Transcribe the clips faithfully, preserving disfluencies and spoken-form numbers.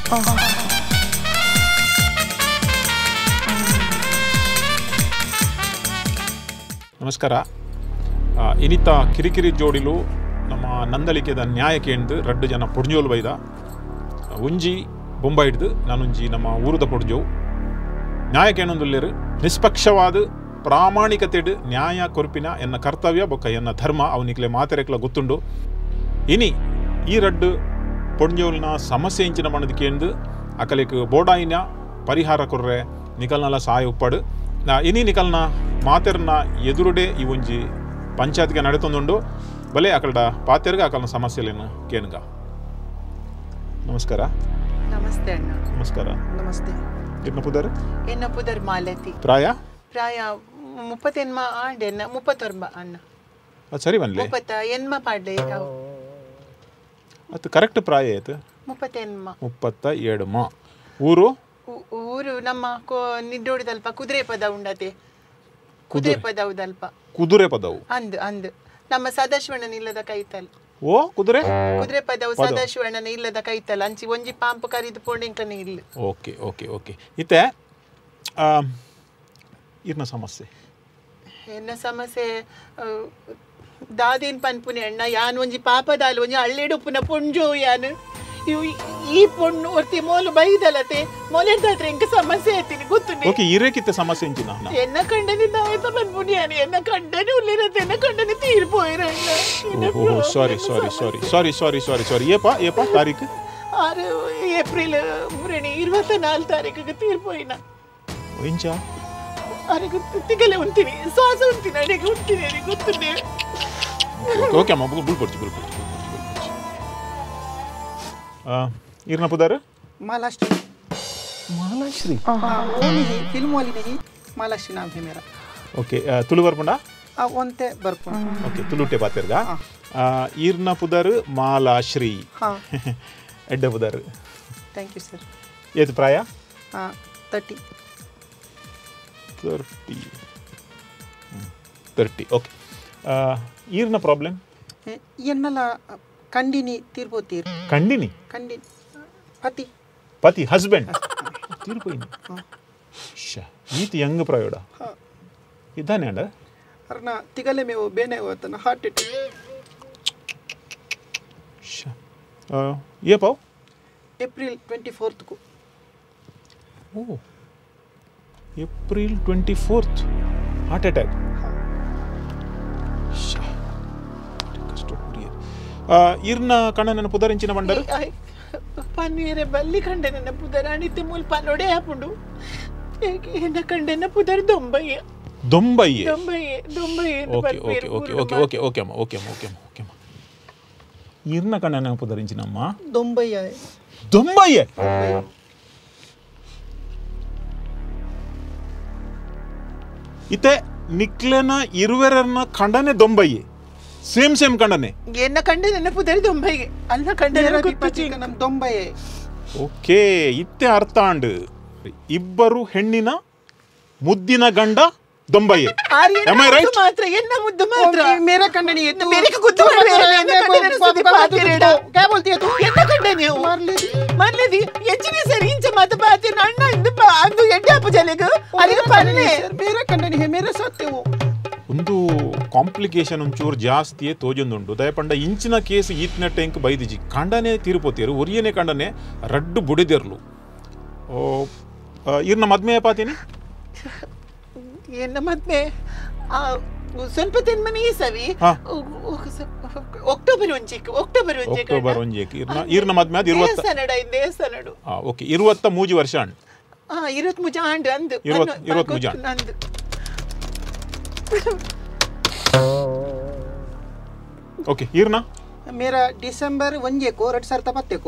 ನಮಸ್ಕಾರ. ಇನಿತ ಕಿರಿಕಿರಿ ಜೋಡಿಲು ನಮ್ಮ ನಂದಳಿಕೆದ ನ್ಯಾಯ ಕೇಂದ್ರ ರಡ್ಡು ಜನ ಪೊಡ್ಜೋಲು ಬೈದ ಒಂಜಿ ಬೊಂಬ ಹಿಡ್ದು ನಾನೊಂಜಿ ನಮ್ಮ ಊರದ ಪೊಡ್ಜೋವು ನ್ಯಾಯ ಕೇಳೊಂದುಲ್ಲೇರು ನಿಷ್ಪಕ್ಷವಾದ ಪ್ರಾಮಾಣಿಕತೆಡು ನ್ಯಾಯ ಕೊರ್ಪಿನ ಎನ್ನ ಕರ್ತವ್ಯ ಬೊಕ್ಕ ಎನ್ನ ಧರ್ಮ ಅವನಿಕ್ಲೆ ಮಾತೆರೆಕ್ಲ ಗೊತ್ತುಂಡು. ಇನಿ ಈ ರಡ್ಡು ಪೊಡ್ಜೋಲ್ನ ಸಮಸ್ಯೆ ಇಂಚಿನ ಮಣ್ಣದ ಕೇಂದ್ರ ಅಕಲಿಕ್ ಬೋಡಾಯಿನ ಪರಿಹಾರ ಕೊರ್ರೆ ನಿಕಲ್ನಲ್ಲ ಸಹಾಯ ಉಪ್ಪಡು ಇನಿ ನಿಕಲ್ನ ಮಾತೆರ್ನ ಎದುರುಡೆ ಈ ಒಂಜಿ ಪಂಚಾಯತ್ಗೆ ನಡೆತೊಂದುಂಡು ಬಲೆ ಅಕಲ್ಡ ಪಾತೆರ್ಗ ಅಕಲ್ನ ಸಮಸ್ಯೆಲೇನು ಕೇನುಗ. ನಮಸ್ಕಾರ. ನಮಸ್ತೆ ಅಣ್ಣ. ನಮಸ್ಕಾರ. ನಮಸ್ತೆ. ಎನ್ನ ಪುದರ್ ಎನ್ನ ಪುದರ್ ಮಾಲತಿ. ಪ್ರಾಯ ಪ್ರಾಯ ಮುಪ್ಪತ್ತೆನ್ಮ ಆಂಡೆನ್ನ ಮುಪ್ಪತ್ತೊರ್ಬ ಅಣ್ಣ. ಅದು ಸರಿ ಬನ್ಲಿ. ಮುಪ್ಪತ್ತ ಎನ್ಮ ಪಾಡ್ಲೆ ಅದು ಕರೆಕ್ಟ್ ಪ್ರಾಯ ಆಯ್ತು. ಮುಪ್ಪತ್ತೆನ್ಮ ಮುಪ್ಪತ್ತ ಏಳು ಮಾ ಊರು ಊರು ನಮ್ಮ ನಿಡ್ಡೋಡಿ ದಲ್ಪ ಕುದುರೆ ಪದ ಉಂಡತೆ. ಕುದುರೆ ಪದವು ದಲ್ಪ ಕುದುರೆ ಪದವು ಅಂದ್ ಅಂದ್ ನಮ್ಮ ಸದಾಶಿವಣ್ಣನ ಇಲ್ಲದ ಕೈತಲ್. ಓ ಕುದುರೆ ಕುದುರೆ ಪದವು ಸದಾಶಿವಣ್ಣನ ಇಲ್ಲದ ಕೈತಲ್ ಅಂಚಿ ಒಂಜಿ ಪಾಂಪು ಕರಿದು ಪೋಂಡಿಂಕನೇ ಇಲ್ಲ. ಓಕೆ ಓಕೆ ಓಕೆ ಇತ್ತೆ ಇರ್ನ ಸಮಸ್ಯೆ ಎನ್ನ ಸಮಸ್ಯೆ ದಾದೇನ್ ಪನ್ಪುನೆ ಅಣ್ಣ ಯಾನ್ ಒಂಜಿ ಪಾಪದಾಲು ಒಂಜಿ ಹಳ್ಳಿಡುಪ್ಪುನ ಪೊಂಜೋ ಯಾನು ಇವು ಈ ಪೊಣ್ಣು ಒರ್ತಿ ಮೋಲು ಬೈದಲತೆ ಮೊಲೆದಾದ್ರೆ ಇಂಕ ಸಮಸ್ಯೆ ಐತಿನಿ ಗೊತ್ತುಂಡೆ. ಓಕೆ ಇರೇಕಿತ್ತ ಸಮಸ್ಯೆ ಇಂಚಿನ ಎನ್ನ ಕಂಡನಿ ನಾಯ್ತ ಪನ್ಪುನಿಯಾನು ಎನ್ನ ಕಂಡನಿ ಉಲ್ಲಿರತ್ತೆ ಎನ್ನ ಕಂಡನಿ ತೀರ್ಪೋಯಿರಣ್ಣ. ಓಹೋ ಸಾರಿ ಸಾರಿ ಸಾರಿ ಸಾರಿ ಸಾರಿ ಸಾರಿ ಸಾರಿ ಏಪ ಏಪ ತಾರೀಕು ಆರು ಏಪ್ರಿಲ್ ಮುರಣಿ ಇರುವತ್ತ ನಾಲ್ಕು ತಾರೀಕಿಗೆ ತೀರ್ಪೋಯಿನ ಇಂಚ ಅರೆಗೆ ತಿಗಲೆ ಉಂತೀನಿ ಶ್ವಾಸ ಉಂತೀನಿ ಅಡಿಗೆ ಉಂತೀನಿ ಅಡಿಗೆ ಗೊತ್ತುಂಡೆ. ಓಕೆ ಅಮ್ಮ ಬುಲ್ಪಡ್ಚಿ ಬುಲ್ಪಡ್ಚಿ ಇರ್ನ ಪುದಾರ್ ಮಾಲಾಶ್ರೀ ಮಾಲಾಶ್ರೀ ಫಿಲ್ಮ್ ವಾಲಿ नहीं मालाश्री नाम है मेरा. ओके तुलु ಬರ್ಪುಂಡ ಒಂತೆ ಬರ್ಪುಂಡ. ಓಕೆ ತುಳುಟೆ ಪಾತೆರ್ಗ ಇರ್ನ ಪುದಾರ್ ಮಾಲಾಶ್ರೀ. ಹಾ ಎಡ್ಡ ಪುದಾರ್. Thank you sir. ಏತ್ ಪ್ರಾಯ ಹಾ ತರ್ಟಿ ತರ್ಟಿ ತರ್ಟಿ ಓಕೆ ಇರ್ನ ಪ್ರಾಬ್ಲಮ್ ಎನ್ನಲ ಕಂಡಿನಿ ತೀರ್ಬೋತೀರ್ ಕಂಡಿನಿ ಕಂಡಿನಿ ಪತಿ ಪತಿ ಹಸ್ಬೆಂಡ್ ತೀರ್ಪೋಯಿನಿ ಶ ಈತಿ ಯಂಗ್ ಪ್ರಾಯೋಡ ಇದ್ದಾನೆ ಅಂಡ ಅರ್ನ ತಿಗಲೆ ಮೇವು ಬೇನೆ ಹೋತನ ಹಾರ್ಟ್ ಅಟ್ಯಾಕ್ ಶ ಏ ಪಾವ್ ಏಪ್ರಿಲ್ ಟ್ವೆಂಟಿ ಫೋರ್ತ್ ಕು ಓ April twenty fourth heart attack ಶ ಇರ್ನ ಕಣ್ಣನ ಪುದರಿಂಚಿನ ಬಂಡರು ಪನ್ನೀರೆ ಬಲ್ಲಿ ಕಂಡೆನ ಪುದರ ಅಣಿತೆ ಮೂಲ ಪನ್ನೊಡೆ ಹಾಪುಂಡು ಎನ್ನ ಕಂಡೆನ ಪುದರ್ Dombayya Dombayya Dombayya Dombayya okay okay okay okay okay okay ಅಮ್ಮ ಓಕೆ ಅಮ್ಮ ಓಕೆ ಅಮ್ಮ ಓಕೆ ಅಮ್ಮ ಇರ್ನ ಕಣ್ಣನ ಪುದರಿಂಚಿನಮ್ಮ ದೊಂಬಯ್ಯ ದೊಂಬಯ್ಯ ಇತ್ತೆ ನಿಕ್ಲೆನ ಇರುವೆರನ್ನ ಕಂಡನೆ ದೊಂಬಯ್ಯ ಸೇಮ್ ಸೇಮ್ ಕಂಡನೆ ಎನ್ನ ಕಂಡೆ ನನ್ನ ಪುದರ್ ದೊಂಬಯ್ಯ ಅಲ್ಲ ಕಂಡೆ ನಮ್ ದೊಂಬಯ್ಯ. ಓಕೆ ಇತ್ತೆ ಅರ್ಥ ಅಂಡ್ ಇಬ್ಬರು ಹೆಣ್ಣಿನ ಮುದ್ದಿನ ಗಂಡ ದೊಂಬಯ್ಯ ಮಾತ್ರ ಎನ್ನ ಮುದ್ದು ಮಾತ್ರ ಮೇರಾ ಕಂಡನಿ मेरे को कुछ ಎನ್ನ ಕಂಡೆ ನೀವು ಮರ್ಲಿದಿ ಎಚ್ಚಿನ ಸರಿ ಇಂಚ ಮಾತ ಪಾತಿರ ಅಣ್ಣ ಇಂದು ಅದು ಎಡ್ಡೆ ಅಪ್ಪ ಜಲೆಗ ಅಲ್ಲಿಗೆ ಪನ್ನೆ ಮೇರಾ ಕಂಡನಿ ಹೇ ಮೇರಾ ಸತ್ಯವು ಒಂದು ಕಾಂಪ್ಲಿಕೇಶನ್ ಒಂಚೂರು ಜಾಸ್ತಿಯೇ ತೋಜೊಂದುಂಡು ದಯಪಂಡ ಇಂಚಿನ ಕೇಸ್ ಈತ್ನ ಟ್ಯಾಂಕ್ ಬೈದಿಜಿ ಕಂಡನೆ ತೀರ್ಪೋತಿಯರು ಒರಿಯನೆ ಕಂಡನೆ ರಡ್ಡು ಬುಡಿದಿರ್ಲು ಇರ್ನ ಮದ್ಮೆ ಪಾತೀನಿ ಎನ್ನ ಮದ್ಮೆ ಸ್ವಲ್ಪ ತಿನ್ಮನಿ ಸವಿ ಅಕ್ಟೋಬರ್ ಒಂಜಿಕ್ ಅಕ್ಟೋಬರ್ ಒಂಜಿಕ್ ಅಕ್ಟೋಬರ್ ಒಂಜಿಕ್ ಇರ್ನ ಇರ್ನ ಮದ್ಮೆ ಅದು ಇರುವತ್ತ ಸನಡ ಇಂದೆ ಸನಡು ಆ ಓಕೆ ಇರುವತ್ತ ಮೂಜಿ ವರ್ಷ ಅಂಡ್ ಆ ಇರುವತ್ತ ಮೂಜಿ ಅಂಡ್ ಅಂದು ಇರುವತ್ತ ಇರುವತ್ತ ಮೂಜಿ ಅಂದು ಓಕೆ ಇರ್ನ ಮೇರಾ ಡಿಸೆಂಬರ್ ಒಂಜೇಕು ಎರಡು ಸಾವಿರದ ಪತ್ತೇಕು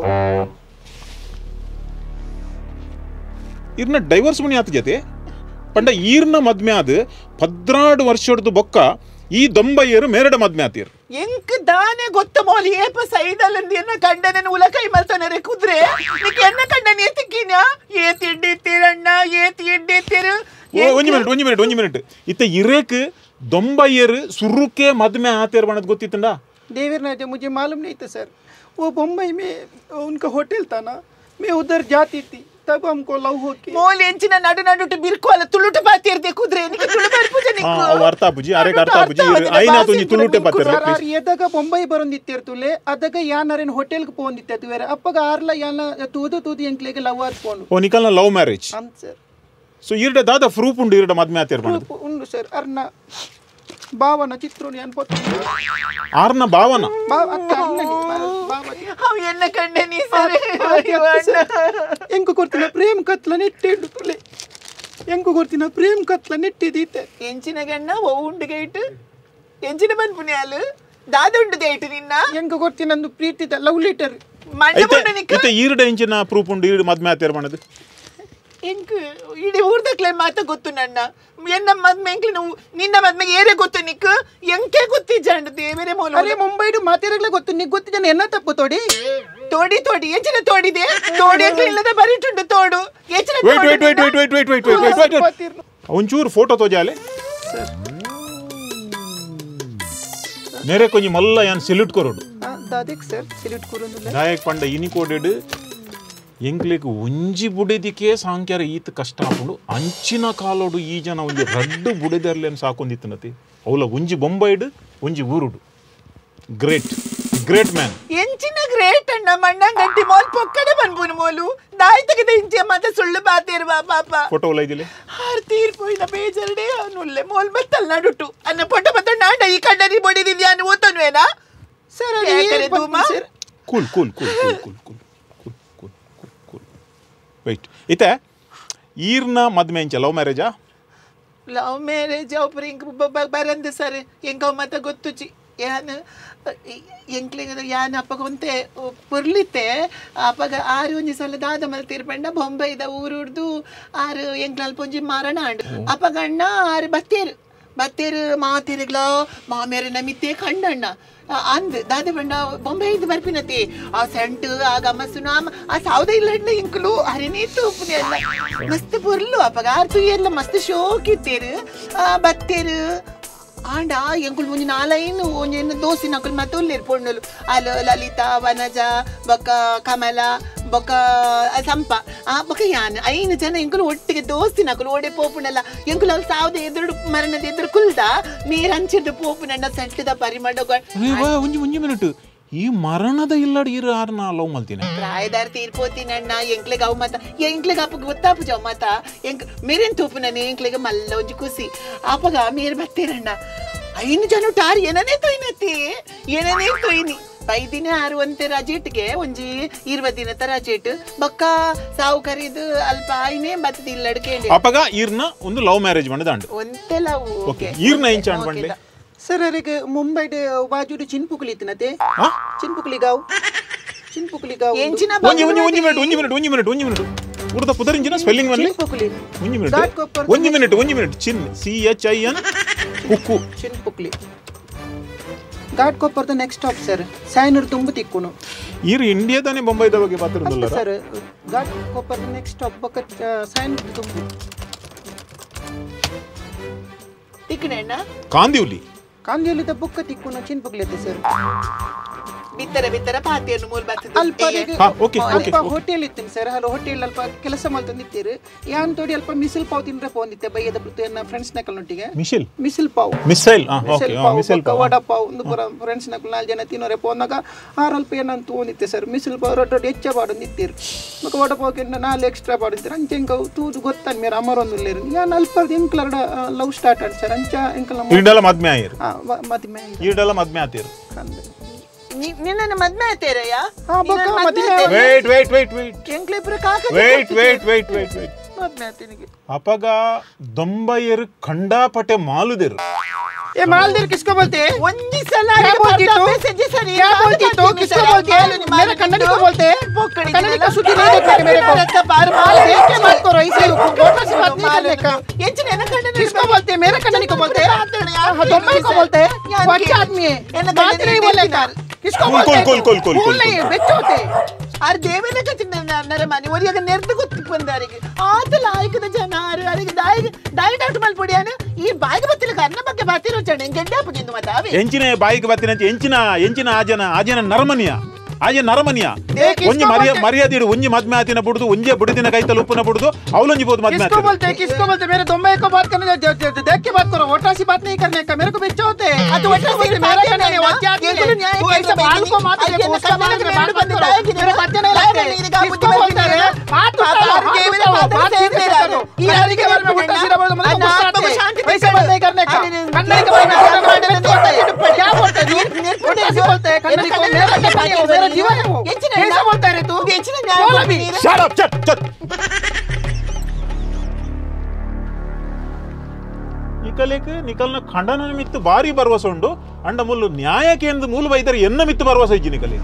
ಇರ್ನ ಡೈವರ್ಸ್ ಮನಿ ಆತ ಜತೆ ಪಂಡ ಈರ್ನ ಮದ್ಮೆ ಆದ ಪದ್ರಾಡು ವರ್ಷದ್ದು ಬೊಕ್ಕ ಈ ದೊಂಬಯ್ಯರು ಮೇರಡ ಮದ್ಮೆ ಆತೀರ್ ಎಂಕ್ ದಾನೆ ಗೊತ್ತ ಮೋಲಿ ಏಪ ಸೈದಲ್ಲಂದು ಎನ್ನ ಕಂಡನ ಉಲಕೈ ಮಲ್ತಾನೆ ಕುದ್ರೆ ನಿಕ್ಕೆ ಎನ್ನ ಕಂಡನ ಏತಿಕ್ಕಿನ ಏತ್ ಇಡ್ಡಿತ್ತೀರಣ್ಣ ಏತ್ ಇಡ್ಡಿತ್ತೀರು ಒಂಜಿ ಮಿನಿಟ್ ಒಂಜಿ ಮಿನಿಟ್ ಒಂಜಿ ಮಿನಿಟ್ ಇತ್ತ ಇರೇಕ್ ದೊಂಬಯ್ಯರು ಸುರುಕೆ ಮದ್ಮೆ ಆತೀರ್ ಬಣ್ಣದ ಗೊತ್ತಿತ್ತಂಡ देवेर मुझे मालूम नहीं था सर. वो बम्बई में उनका होटल था ना, मैं उधर जाती थी तब हमको लव हो के ಮೋಲ್ ಎಂಚಿನ ನಡು ನಡುಟು ಬಿರ್ಕೋಲ ತುಳುಟು ಪಾತಿರ್ದೆ ಕುದ್ರೆ ನಿಕ್ಕೆ ತುಳು ಬರ್ಪುಜೆ ಹಾ ನಿಕ್ಕು ಅವು ಅರ್ಥ ಬುಜಿ ಅರೆ ಅರ್ಥ ಬುಜಿ ಐನಾ ತುನಿ ತುಳುಟೆ ಪತ್ತರ ಸರ್ ಎದಾಗ ಬೊಂಬೈ ಬರೋಂದಿತ್ತಿರ್ತುಲೆ ಅದಾಗ ಯಾನರೇನ್ ಹೋಟೆಲ್ಗೆ ಪೋಂದಿತ್ತು ಬೇರೆ ಅಪ್ಪಗ ಆರ್ಲ ಯಾನ ತೂದು ತೂದು ಎಂಕ್ಲೆಗೆ ಲವ್ ಆದ್ ಫೋನ್ ಓ ನಿಕಲ್ನ ಲವ್ ಮ್ಯಾರೇಜ್ ಅಂತ ಸರ್ ಸೊ ಇರ್ಡ ದಾದ ಪ್ರೂಫ್ ಉಂಡು ಇರ್ಡ ಮದ್ಮೆ ಆತಿರ್ ಮಾಡೋದು ಉಂಡು ಸರ್ ಅರ್ನ ಭಾವನ ಚಿತ್ರೋನಿ ಅನ್ಪೋತ ಆರ್ನ ಭಾವನ ಭಾವ ಅಕ್ಕ ಅನ್ನನಿ ಭಾವ ಅವ್ ಎನ್ನ ಕಂಡೆ ನೀ ಸರಿ ಎಂಕು ಕೊರ್ತಿನ ಪ್ರೇಮ್ ಕತ್ಲ ನೆಟ್ಟಿಡು ತುಲೆ ಎಂಕು ಕೊರ್ತಿನ ಪ್ರೇಮ್ ಕತ್ಲ ನೆಟ್ಟಿದೀತೆ ಎಂಚಿನ ಗಣ್ಣ ಓ ಉಂಡುಗೆ ಇಟ್ಟು ಎಂಚಿನ ಬನ್ಪುನ್ಯಾಲು ದಾದ ಉಂಡುದೆ ಇಟ್ಟು ನಿನ್ನ ಎಂಕು ಕೊರ್ತಿನ ಒಂದು ಪ್ರೀತಿದ ಲವ್ ಲೆಟರ್ ಮಂಡ ಐತೆ ಮುಂಡ ನಿಕ್ಕ ಐತೆ ಈರ್ಡ ಇಂಚಿನ ಪ್ರೂಫ್ ಉಂಡು ಈರ್ಡ ಮದ್ಮೆ ಆತಿರ್ ಮಾಡೋದು ಎಂಕ್ ಇಡೀ ಊರ್ದಕ್ಲೆ ಮಾತ ಗೊತ್ತು ನನ್ನ ಎನ್ನ ಮದ್ಮೆ ಎಂಕ್ಲಿ ನೀವು ನಿನ್ನ ಮದ್ಮೆಗೆ ಏರೇ ಗೊತ್ತು ನಿಕ್ ಎಂಕೆ ಗೊತ್ತಿ ಜಂಡ ದೇವರೇ ಮೂಲ ಅರೆ ಮುಂಬೈಡು ಮಾತಿರಗ್ಲೇ ಗೊತ್ತು ನಿಗ್ ಗೊತ್ತಿದ್ದಾನೆ ಎನ್ನ ತಪ್ಪು ತೋಡಿ ತೋಡಿ ತೋಡಿ ಎಂಚಿನ ತೋಡಿದೆ ತೋಡಿ ಎಂಕ್ಲಿ ಇಲ್ಲದ ಬರಿಟುಂಡು ತೋಡು ಎಂಚಿನ wait wait wait wait wait wait wait wait wait wait ಒಂಚೂರು ಫೋಟೋ ತೋಜಾಲೆ ಮೇರೆ ಕೊಂಚ ಮಲ್ಲ ಯಾನ್ ಸೆಲ್ಯೂಟ್ ಕೊರೋಡು दादिक सर सिल्यूट करूंदुले ನಾಯಕ್ ಪಂಡ ಇನಿ ಕೋಡೆಡ್ ಎಂಕ್ಲೆಗ್ ಒಂಜಿ ಬುಡೆದಿಕೆ ಸಾಂಕ್ಯಾರ ಈತ ಕಷ್ಟ ಹಾಕೊಂಡು ಅಂಚಿನ ಕಾಲೋಡು ಈ ಜನ ಒಂಜಿ ರಡ್ಡು ಬುಡೆದರ್ಲೇನು ಸಾಕೊಂದಿತ್ತನತಿ ಅವಲ ಒಂಜಿ ಬೊಂಬೈಡ್ ಒಂಜಿ ಊರುಡು ಗ್ರೇಟ್ ಗ್ರೇಟ್ ಮ್ಯಾನ್ ಎಂಚಿನ ಗ್ರೇಟ್ ಅಣ್ಣ ಮಣ್ಣ ಗಂಟಿ ಮೋಲ್ ಪೊಕ್ಕಡೆ ಬನ್ಪುನು ಮೋಲು ದಾಯಿ ತೆಗೆದ ಇಂಚೆ ಮತ್ತೆ ಸುಳ್ಳು ಬಾತೇರುವ ಪಾಪ ಫೋಟೋ ಒಲೈದಿಲೆ ಹಾರ್ ತೀರ್ಪೋಯಿನ ಬೇಜರ್ಡೆ ಅವನುಲ್ಲೆ ಮೋಲ್ ಬತ್ತಲ್ ನಡುಟು ಅನ್ನ ಪೊಟ್ಟ ಬತ್ತ ನಾಂಡ ಈ ಕಣ್ಣರಿ ಬಡಿದಿದ್ಯಾ ಅನ್ನು ಓತನ್ವೇನಾ सर ಯಾಕರೆ ಧೂಮ cool cool cool cool cool cool cool cool cool cool wait ಇತ್ತೆ ಈರ್ನ ಮದ್ಮೆ ಇಂಚ ಲವ್ ಮ್ಯಾರೇಜಾ ಲವ್ ಮ್ಯಾರೇಜ್ ಅವ್ರ ಇಂಕ್ ಬರಂದು ಸರ್ ಎಂಕ ಮತ್ತ ಗೊತ್ತುಚಿ ಯಾನ್ ಎಂಕ್ಲಿಗ ಯಾನ್ ಅಪ್ಪಗೊಂತೆ ಪುರ್ಲಿತ್ತೆ ಅಪ್ಪಗ ಆರು ಒಂಜಿ ಸಲ ದಾದ ಮಲ್ ತೀರ್ಪಂಡ ಬೊಂಬೈದ ಊರುಡ್ದು ಆರು ಎಂಕ್ಲಲ್ ಪೊಂಜಿ ಮಾರಣ ಆಂಡು ಅಪ್ಪಗಣ್ಣ ಆರು ಬತ್ತೇರು ಬತ್ತೇರು ಮಾತಿರ್ಗ್ಲ ಮಾಮೇರ ನಮಿತ್ತೆ ಕಂಡಣ್ಣ ಅಂದ್ ದಾದ ಬಂಡ ಬೊಂಬೆ ಇದು ಬರ್ಪಿನತಿ ಆ ಸೆಂಟು ಆ ಗಮಸುನ ಆ ಸೌದ ಇಲ್ಲ ಇಂಕ್ಲು ಹರಿನೀತು ಎಲ್ಲ ಮಸ್ತ್ ಪುರ್ಲು ಅಪ್ಪಗ ಆರ್ತು ಎಲ್ಲ ಮಸ್ತ್ ಶೋಕ್ ಇತ್ತೇರು ಬತ್ತೇರು ಆಂಡ ಎಂಕುಲ್ ಮುಂಜಿ ನಾಲೈನು ಒಂಜೇನು ದೋಸಿ ನಕುಲ್ ಮತ್ತೆ ಉಲ್ಲೇರು ಪೊಣ್ಣಲು ಅಲ್ಲ ಲಲಿತಾ ವನಜ ಬೊಕ್ಕ ಕಮಲ ಬೊಕ್ಕ ಸಂಪ ಆ ಬೊಕ್ಕ ಯಾನ್ ಐನು ಜನ ಎಂಕುಲು ಒಟ್ಟಿಗೆ ದೋಸ್ತಿ ನಕುಲು ಓಡೆ ಪೋಪುನಲ್ಲ ಎಂಕುಲು ಅವ್ರು ಸಾವಿರದ ಎದುರು ಮರಣದ ಎದುರು ಕುಲ್ದ ನೀರ್ ಹಂಚಿದ್ದು ಪೋಪುನಣ್ಣ ಸೆಂಟದ ಪರಿಮಳ ಒಂಜಿ ಒಂಜಿ ಮಿನಿಟ್ ಈ ಮರಣದ ಇಲ್ಲಡ್ ಇರು ಆರ್ನ ಲವ್ ಮಲ್ತೀನಿ ಪ್ರಾಯದಾರ್ ತೀರ್ಪೋತಿನಣ್ಣ ಎಂಕ್ಲೆಗ್ ಅವ್ ಮತ ಎಂಕ್ಲೆಗ್ ಅಪ್ಪ ಗೊತ್ತಾಪುಜ ಅವ್ ಮತ ಎಂಕ್ ಮೇರೇನ್ ತೂಪು ನಾನು ಎಂಕ್ಲೆಗ್ ಮಲ್ಲ ಒಂಜಿ ಖುಷಿ ಅಪ್ಪಗ ಮೇರ್ ಬತ್ತೇರಣ್ಣ ಐನು ಜನ ಟಾರ್ ಏನನೇ ತೊಯ್ನತಿ ಏನನೇ ತೊಯ್ನಿ ಬೈದಿನ ಆರುವಂತೆ ರಜೆಟ್ಗೆ ಒಂಜಿ ಇರುವ ದಿನದ ರಜೆಟ್ ಬೊಕ್ಕ ಸಾವು ಕರಿದು ಅಲ್ಪ ಆಯ್ನೆ ಬತ್ತದ ಇಲ್ಲಡ್ಕೆ ಅಪ್ಪಗ ಈರ್ನ ಒಂದು ಲವ್ ಮ್ಯಾರೇಜ್ ಮಾಡಿದಾಂಡು ಒಂತೆ ಲವ್ ಓಕೆ ಈರ್ನ ಇಂಚ ಅನ್ಕೊಂಡೆ सर अरे मुंबई बाजू चिनपुकली इतनते चिनपुकली गाव चिनपुकली गाव ಎಂಚಿನ ಒಂಜಿ ಒಂಜಿ ಒಂಜಿ ಮಿನಿಟ್ ಒಂಜಿ ಮಿನಿಟ್ ಒಂಜಿ ಮಿನಿಟ್ ಒಂಜಿ ಮಿನಿಟ್ ಉರ್ದ ಪುದರಿಂಚಿನ ಸ್ಪೆಲ್ಲಿಂಗ್ ಅಲ್ಲಿ चिनपुकली ಒಂಜಿ ಮಿನಿಟ್ ಒಂಜಿ ಮಿನಿಟ್ ಒಂಜಿ ಮಿನಿಟ್ ಚಿನ್ ಸಿ ಎಚ್ ಐ ಎನ್ ಕುಕ್ಕು Chinchpokli Ghatkopar the next stop sir सायनूर ತುಂಬು ತಿಕ್ಕುನು ಈರ್ ಇಂಡಿಯಾದಾನೆ ಬೊಂಬೈದ ಬಗ್ಗೆ ಮಾತಾಡೋದಲ್ಲ sir Ghatkopar the next stop ಬಕ ಸಾಯನೂರ್ ತುಂಬು ತಿಕ್ಕಣಣ್ಣ ಕಾಂದಿವ್ಲಿ ಕಾಂದಿಯಲ್ಲಿ ದ ಬುಕ್ಕ ತಿಕ್ಕುನು ಚಿನಪುಕಲಿ ಐತೆ ಸರ್ ಬಿತ್ತರ ಬಿತ್ತರ ಪಾತಿಯನ್ನು ಮೂಲ ಬತ್ತದ ಅಲ್ಪ ಹಾ ಓಕೆ ಓಕೆ ಅಲ್ಪ ಹೋಟೆಲ್ ಇತ್ತಿನ ಸರ್ ಹಲೋ ಹೋಟೆಲ್ ಅಲ್ಪ ಕೆಲಸ ಮಾಡ್ತಂದಿತ್ತೀರಿ ಯಾನ್ ತೋಡಿ ಅಲ್ಪ ಮಿಸಿಲ್ ಪಾವ್ ತಿನ್ರೆ ಪೋಂದಿತ್ತೆ ಬೈಯದ ನನ್ನ ಫ್ರೆಂಡ್ಸ್ ನಕಲ್ನೊಟ್ಟಿಗೆ ಮಿಶಿಲ್ ಮಿಸಿಲ್ ಪಾವ್ ಮಿಸೈಲ್ ಓಕೆ ಮಿಸೈಲ್ ಪಾವ್ ವಡ ಪಾವ್ ಒಂದು ಪುರ ಫ್ರೆಂಡ್ಸ್ ನಕಲ್ ನಾಲ್ಕು ಜನ ತಿನ್ನೋರೆ ಪೋಂದಾಗ ಆರಲ್ಪ ಏನಂತ ತೋಂದಿತ್ತೆ ಸರ್ ಮಿಸಿಲ್ ಪಾವ್ ರೊಟ್ಟಿ ಹೆಚ್ಚ ಬಾಡಂದಿತ್ತೀರಿ ಮಗ ವಡ ಪಾವ್ ಕೆಂಡ ನಾಲ್ಕು ಎಕ್ಸ್ಟ್ರಾ ಬಾಡಿದ್ದೀರಿ ಅಂಚೆ ಎಂಕ ತೂದು ಗೊತ್ತಾನ ಮೇರೆ ಅಮರೊಂದುಲ್ಲೇರು ಯಾನ್ ಅಲ್ಪ ಎಂಕ್ಲರ್ಡ ಲವ್ ಸ್ಟಾರ್ಟ್ ಆಡ್ ಸರ್ ಅಂಚ ಎಂಕಲ್ ಈಡಲ ಮದ್ಮೆ ಆಯಿರು ಮದ್ಮೆ ಈಡಲ ಮದ್ಮೆ ಆತಿರು ನಿನ್ನ ಮದ್ಮೆ ಆತೇರಯ್ಯ ಹಾ ಬೊಕ್ಕ ಮದ್ಮೆ ವೇಟ್ ವೇಟ್ ವೇಟ್ ವೇಟ್ ಎಂಕ್ಲೆ ಪುರ ಕಾಕ wait wait wait wait wait ಮದ್ಮೆ ಆತೇನಿಗೆ ಅಪಗ ದೊಂಬೈಯರು ಖಂಡಾಪಟೆ ಮಾಲುದಿರು ये मालदीर किसको बोलते हैं ಒಂಜಿ ಸಲ क्या बोलती तो ಮೆಸೇಜ್ ಸರಿ क्या बोलती तो किसको बोलते हैं मेरे कन्नड़ी को बोलते हैं कन्नड़ी का सुधी नहीं देखा मेरे को बार माल देख के बात करो ऐसे बोलने से बात नहीं करने का ಎಂಚಿನ ಎನ್ನ ಕಣ್ಣನೆ किसको बोलते हैं मेरे कन्नड़ी को बोलते हैं दोनों को बोलते हैं वो अच्छा आदमी है बात नहीं बोलेगा किसको बोलते हैं कुल कुल कुल बोल नहीं है बच्चे होते हैं ಆರ್ ದೇವನ ಕಚಿನ ನರಮನಿ ಒರಿಯಾಗ ನೆರ್ದು ಗೊತ್ತಿಪ್ಪಂದಾರಿಗೆ ಆತ ಲಾಯಕದ ಜನ ಆರು ಅರಿಗೆ ದಾಯಿಗೆ ಡೈಟ್ ಔಟ್ ಮಲ್ಪೊಡಿಯಾನ ಈ ಬಾಯಿಗೆ ಬತ್ತಿಲ್ಲ ಕರ್ನ ಬಗ್ಗೆ ಬಾತಿರೋ ಚಣ್ಣ ಗೆಡ್ಡೆ ಹಾಕಿಂದು ಮತ್ತೆ ಅವೇ ಎಂಚಿನ ಬಾಯಿಗೆ ಬತ್ತಿನ ಎಂಚಿನ ಎಂಚಿನ ಆಜನ ಆಜನ ನರಮನಿಯ ಆಜೆ ನರಮನಿಯ ಒಂಜಿ ಮರ್ಯ ಮರ್ಯಾದಿಡು ಒಂಜಿ ಮದ್ಮೆ ಆತಿನ ಬಿಡುದು ಒಂಜೆ ಬುಡಿದಿನ ಕೈತಲು ಉಪ್ಪುನ ಬಿಡುದು ಅವಲೊಂಜಿ ಬೋದು ಮದ್ಮೆ किसको बोलते हैं किसको बोलते हैं मेरे दोम्बे को बात करने देख के बात करो वोटासी बात नहीं करने का मेरे को बिच्चा होते हैं ಅದು ಒಟ್ಟಾಸಿ मेरा कहना है वच्चा तू ऐसे बाल को मार दे उसका बाल में बाल बंद करो मेरे बच्चे नहीं लगते किसको बोलते हैं बात उठाओ बात सीधे करो ये हरी के बारे में वोटा सीधा बोलो मतलब गुस्सा आते है वैसे बात नहीं करने का करने के बारे में क्या बोलते हैं वोटासी बोलते हैं करने को मेरा क्या मेरा जीवन है वो कैसे बोलता है तू बोल अभी Shut up, shut, shut. ನಿಕಲೇಕ ನಿಕಲ್ನ ಖಂಡನ ಮಿತ್ತು ಬಾರಿ ಭರವಸ ಉಂಡು ಅಂಡ ಮುಲ್ಲು ನ್ಯಾಯಕ್ಕೆ ಎಂದು ಮೂಲ ಬೈದರೆ ಎನ್ನ ಮಿತ್ತು ಭರವಸ ಇಜ್ಜಿ ನಿಕಲಿ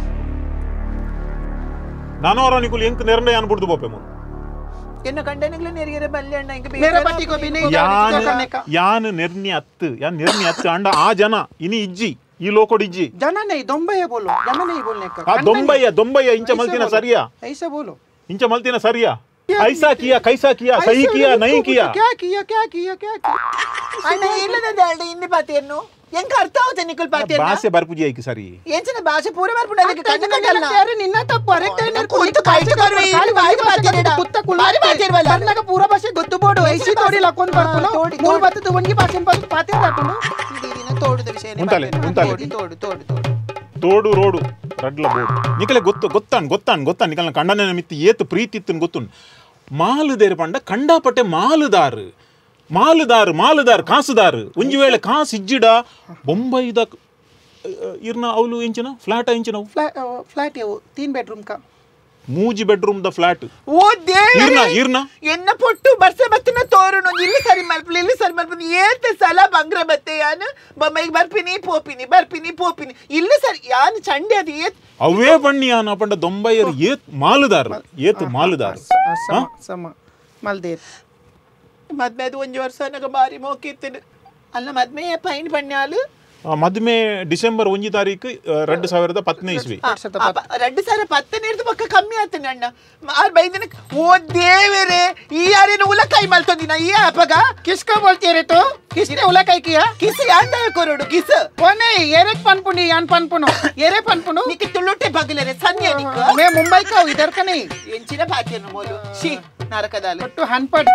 ನಾನು ಅವರ ನಿಕುಲ್ ಎಂಕ್ ನಿರ್ಣಯ ಅನ್ಬಿಡ್ದು ಬೋಪೆ ಮೂಲ ಎನ್ನ ಕಂಡನಿಗ್ಲ ನೆರಿಗೆರೆ ಬಲ್ಲೆ ಅಣ್ಣ ಇಂಕ मेरे पति को भी नहीं करने का ಯಾನ್ ನಿರ್ಣಯ ಅತ್ತು ಯಾನ್ ನಿರ್ಣಯ ಅತ್ತು ಅಂಡ ಆ ಜನ ಇನಿ ಇಜ್ಜಿ ಈ ಲೋಕೋಡ್ ಇಜ್ಜಿ जना नहीं दोम्बैया बोलो जना नहीं बोलने का ಆ ದೊಂಬಯ್ಯ ದೊಂಬಯ್ಯ ಇಂಚ ಮಲ್ತಿನ ಸರಿಯಾ ऐसे बोलो इंच मलती ना सरिया ऐसा किया कैसा किया सही किया नहीं किया क्या किया क्या किया क्या किया ಅಣ್ಣ ಇಲ್ಲದ ಅಲ್ಡಿ ಇన్ని ಪಾತಿಯನ್ನು ಎಂಕ ಅರ್ಥ ಆಗುತ್ತೆ ನಿಕುಲ್ ಪಾತಿಯನ್ನ ಭಾಷೆ ಬರ್ಪುಜಿ ಐಕಿ ಸರಿ ಎಂಚನ ಭಾಷೆ ಪೂರ ಬರ್ಪುಂಡ ಕಣ್ಣು ಕಣ್ಣಲ್ಲ यार निन्ना तब करेक्ट है ना कुत्ता कायचे करवे ಇಲ್ಲಿ ಬಾಯಿ ಪಾತಿಯಡ कुत्ता कुल ಬಾರಿ ಪಾತಿಯರ್ವಲ್ಲ ಕರ್ನಾಟಕ ಪೂರ ಭಾಷೆ ಗೊತ್ತು ಬೋಡು ಐಸಿ ತೋಡಿ ಲಕೊಂಡ್ ಬರ್ಕೊನು ಮೂಲ ಬತ್ತು ಒಂಗಿ ಭಾಷೆ ಬಂದು ಪಾತಿ ತಾಟುನು ಇದೀನ ತೋಡುದ ವಿಷಯನೇ ಉಂಟಲೆ ಉಂಟಲೆ ತೋಡು ತೋಡು ತೋಡು ತೋಡು ರೋಡು ರಡ್ಲ ಬೋಡು ನಿಕಲೆ ಗೊತ್ತು ಗೊತ್ತಾನ್ ಗೊತ್ತಾನ್ ಗೊತ್ತಾನ್ ನಿಕಲ್ನ ಕಂಡನ ಮಿತ್ತಿ ಏತು ಪ್ರೀತಿ ಇತ್ತು ಗೊತ್ತುಂಡು ಮಾಲುದೇರು ಪಂಡ ಕಂಡಾಪಟ್ಟೆ ಮಾಲುದಾರು ಮಾಲುದಾರು ಮಾಲುದಾರು ಕಾಸುದಾರು ಒಂಜಿ ವೇಳೆ ಕಾಸು ಇಜ್ಜಿಡ ಬೊಂಬೈದ ಇರ್ನ ಅವಳು ಇಂಚಿನ ಫ್ಲಾಟ್ ಇಂಚಿನ ಫ್ಲಾಟ್ है वो तीन बेडरूम का ಮೂಜಿ ಬೆಡ್ರೂಮ್ ದ ಫ್ಲಾಟ್ ಓ ದೇವರೇ ಇರ್ನ ಇರ್ನ ಎನ್ನ ಪೊಟ್ಟು ಬರ್ಸ ಬತ್ತಿನ ತೋರುನು ಇಲ್ಲಿ ಸರಿ ಮಲ್ಪಲಿ ಇಲ್ಲಿ ಸರಿ ಮಲ್ಪಲಿ ಏತ ಸಲ ಬಂಗ್ರ ಬತ್ತೆ ಯಾನು ಬೊಮ್ಮೈಗೆ ಬರ್ಪಿನಿ ಪೋಪಿನಿ ಬರ್ಪಿನಿ ಪೋಪಿನಿ ಇಲ್ಲಿ ಸರಿ ಯಾನು ಚಂಡೆ ಅದು ಏತ್ ಅವೇ ಬಣ್ಣಿ ಯಾನ ಪಂಡ ದೊಂಬೈಯರು ಏತ್ ಮಾಲುದಾರ ಏತ್ ಮಾಲುದಾರ ಸಮ ಸಮ ಮಲ್ದೇರ್ ಮದ್ಮೆ ಅದು ಒಂಜು ವರ್ಷ ನನಗೆ ಬಾರಿ ಮೋಕಿತ್ತು ಅಲ್ಲ ಮದ್ಮೆ ಪೈನ್ ಪಣ್ಯಾಲು ಮದ್ಮೆ ಡಿಸೆಂಬರ್ ಒಂಜಿ ತಾರೀಕು ಎರಡು ಸಾವಿರದ ಪತ್ತನೇ ಇಸ್ವಿ రెండు ಸಾವಿರ ಪತ್ತನೇ ಇರ್ದು ಪಕ್ಕ ಕಮ್ಮಿ ಆತನ ಅಣ್ಣ ಆರ್ ಬೈದಿನ ಓ ದೇವರೇ ಈ ಯಾರೇನು ಉಲಕಾಯಿ ಮಲ್ತೊಂದಿನ ಈ ಅಪ್ಪಗ किसको बोलती है रे तो किसने उलकाई किया ಕಿಸ್ ಯಾಂದ ಕೊರಡು ಕಿಸ್ कौन है येरे पनपुनी यान पनपुनो येरे पनपुनो ನಿಕ್ಕೆ ತುಳುಟೆ ಬಗಲರೆ ಸನ್ಯ ನಿಕ್ಕ मैं मुंबई का हूँ इधर का नहीं ಎಂಚಿನ ಪಾತಿಯನ್ನು ಮೋಲು ಶಿ ನರಕದಾಲ ಒಟ್ಟು ಹನ್ಪಡ್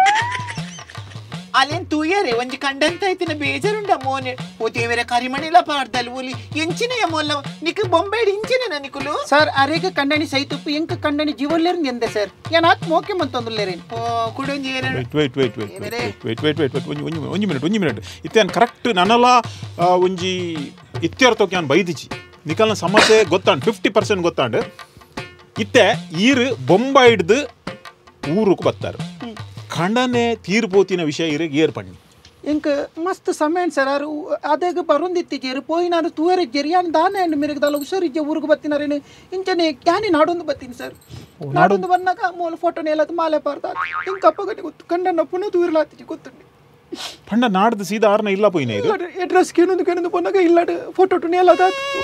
ಅಲ್ಲೇನ್ ತೂಯರೆ ಒಂಜಿ ಕಂಡಂತ ಐತಿನ ಬೇಜಾರುಂಡ ಮೋನೆ ಓ ದೇವರ ಕರಿಮಣಿಲ ಪಾಡ್ದಲ್ ಓಲಿ ಎಂಚಿನ ಯಮೋಲ್ಲ ನಿಕ್ಕ ಬೊಂಬೈಡ್ ಇಂಚಿನ ನಿಕುಲು ಸರ್ ಅರೆಗೆ ಕಂಡನಿ ಸೈತುಪ್ಪು ಎಂಕ ಕಂಡನಿ ಜೀವನ್ಲೇರನ್ ಎಂದೆ ಸರ್ ಏನಾತ್ ಮೋಕೆ ಮಂತೊಂದುಲ್ಲೇರೇನ್ ಓ ಕುಡೊಂಜಿ ಏನ wait wait wait wait wait wait wait wait ಒಂಜಿ ಒಂಜಿ ಒಂಜಿ ಮಿನಿಟ್ ಒಂಜಿ ಮಿನಿಟ್ ಇತ್ತೇನು ಕರೆಕ್ಟ್ ನನ್ನಲ್ಲ ಒಂಜಿ ಇತ್ಯರ್ಥಕ್ಕೆ ನಾನು ಬೈದಿಚಿ ನಿಕಲ್ನ ಸಮಸ್ಯೆ ಗೊತ್ತಾಂಡು ಫಿಫ್ಟಿ ಪರ್ಸೆಂಟ್ ಗೊತ್ತಾಂಡು ಇತ್ತೆ ಈರು ಬೊಂಬಾಯಿಡ್ದು ಊರುಕು ಬತ್ತಾರೆ ಖಂಡನೆ ತೀರ್ಪೋತಿನ ವಿಷಯ ಇರಿಗೆ ಏರ್ ಪಣ್ಣಿ ಎಂಕ ಮಸ್ತ್ ಸಮಯ ಸರ್ ಅರು ಅದೇಗ ಬರೊಂದಿತ್ತಿಜೇರು ಪೋಯಿ ನಾನು ತೂವರೆ ಜೆರಿಯಾನ್ ದಾನೆ ಅಂಡ್ ಮೆರೆಗೆ ದಲ್ಲ ಹುಷಾರಿಜ್ಜೆ ಊರಿಗೆ ಬತ್ತಿನಾರೇನು ಇಂಚನೆ ಕ್ಯಾನಿ ನಾಡೊಂದು ಬತ್ತೀನಿ ಸರ್ ನಾಡೊಂದು ಬಂದಾಗ ಮೂಲ ಫೋಟೋನೇ ಎಲ್ಲದು ಮಾಲೆ ಪಾರ್ದ ಇಂಕ ಅಪ್ಪಗಟ್ಟೆ ಗೊತ್ತು ಕಂಡನ್ನ ಪುನಃ ತೂರ್ಲಾತಿಜಿ ಗೊತ್ತುಂಡಿ ಪಂಡ ನಾಡ್ದು ಸೀದಾ ಆರ್ನ ಇಲ್ಲ ಪೋಯಿನ ಇದು ಅಡ್ರೆಸ್ ಕೇನೊಂದು ಕೇನೊಂದು ಬಂದಾಗ ಇಲ್ಲಾಡ ಫೋಟೋ ಟುನೇ ಎಲ್ಲದ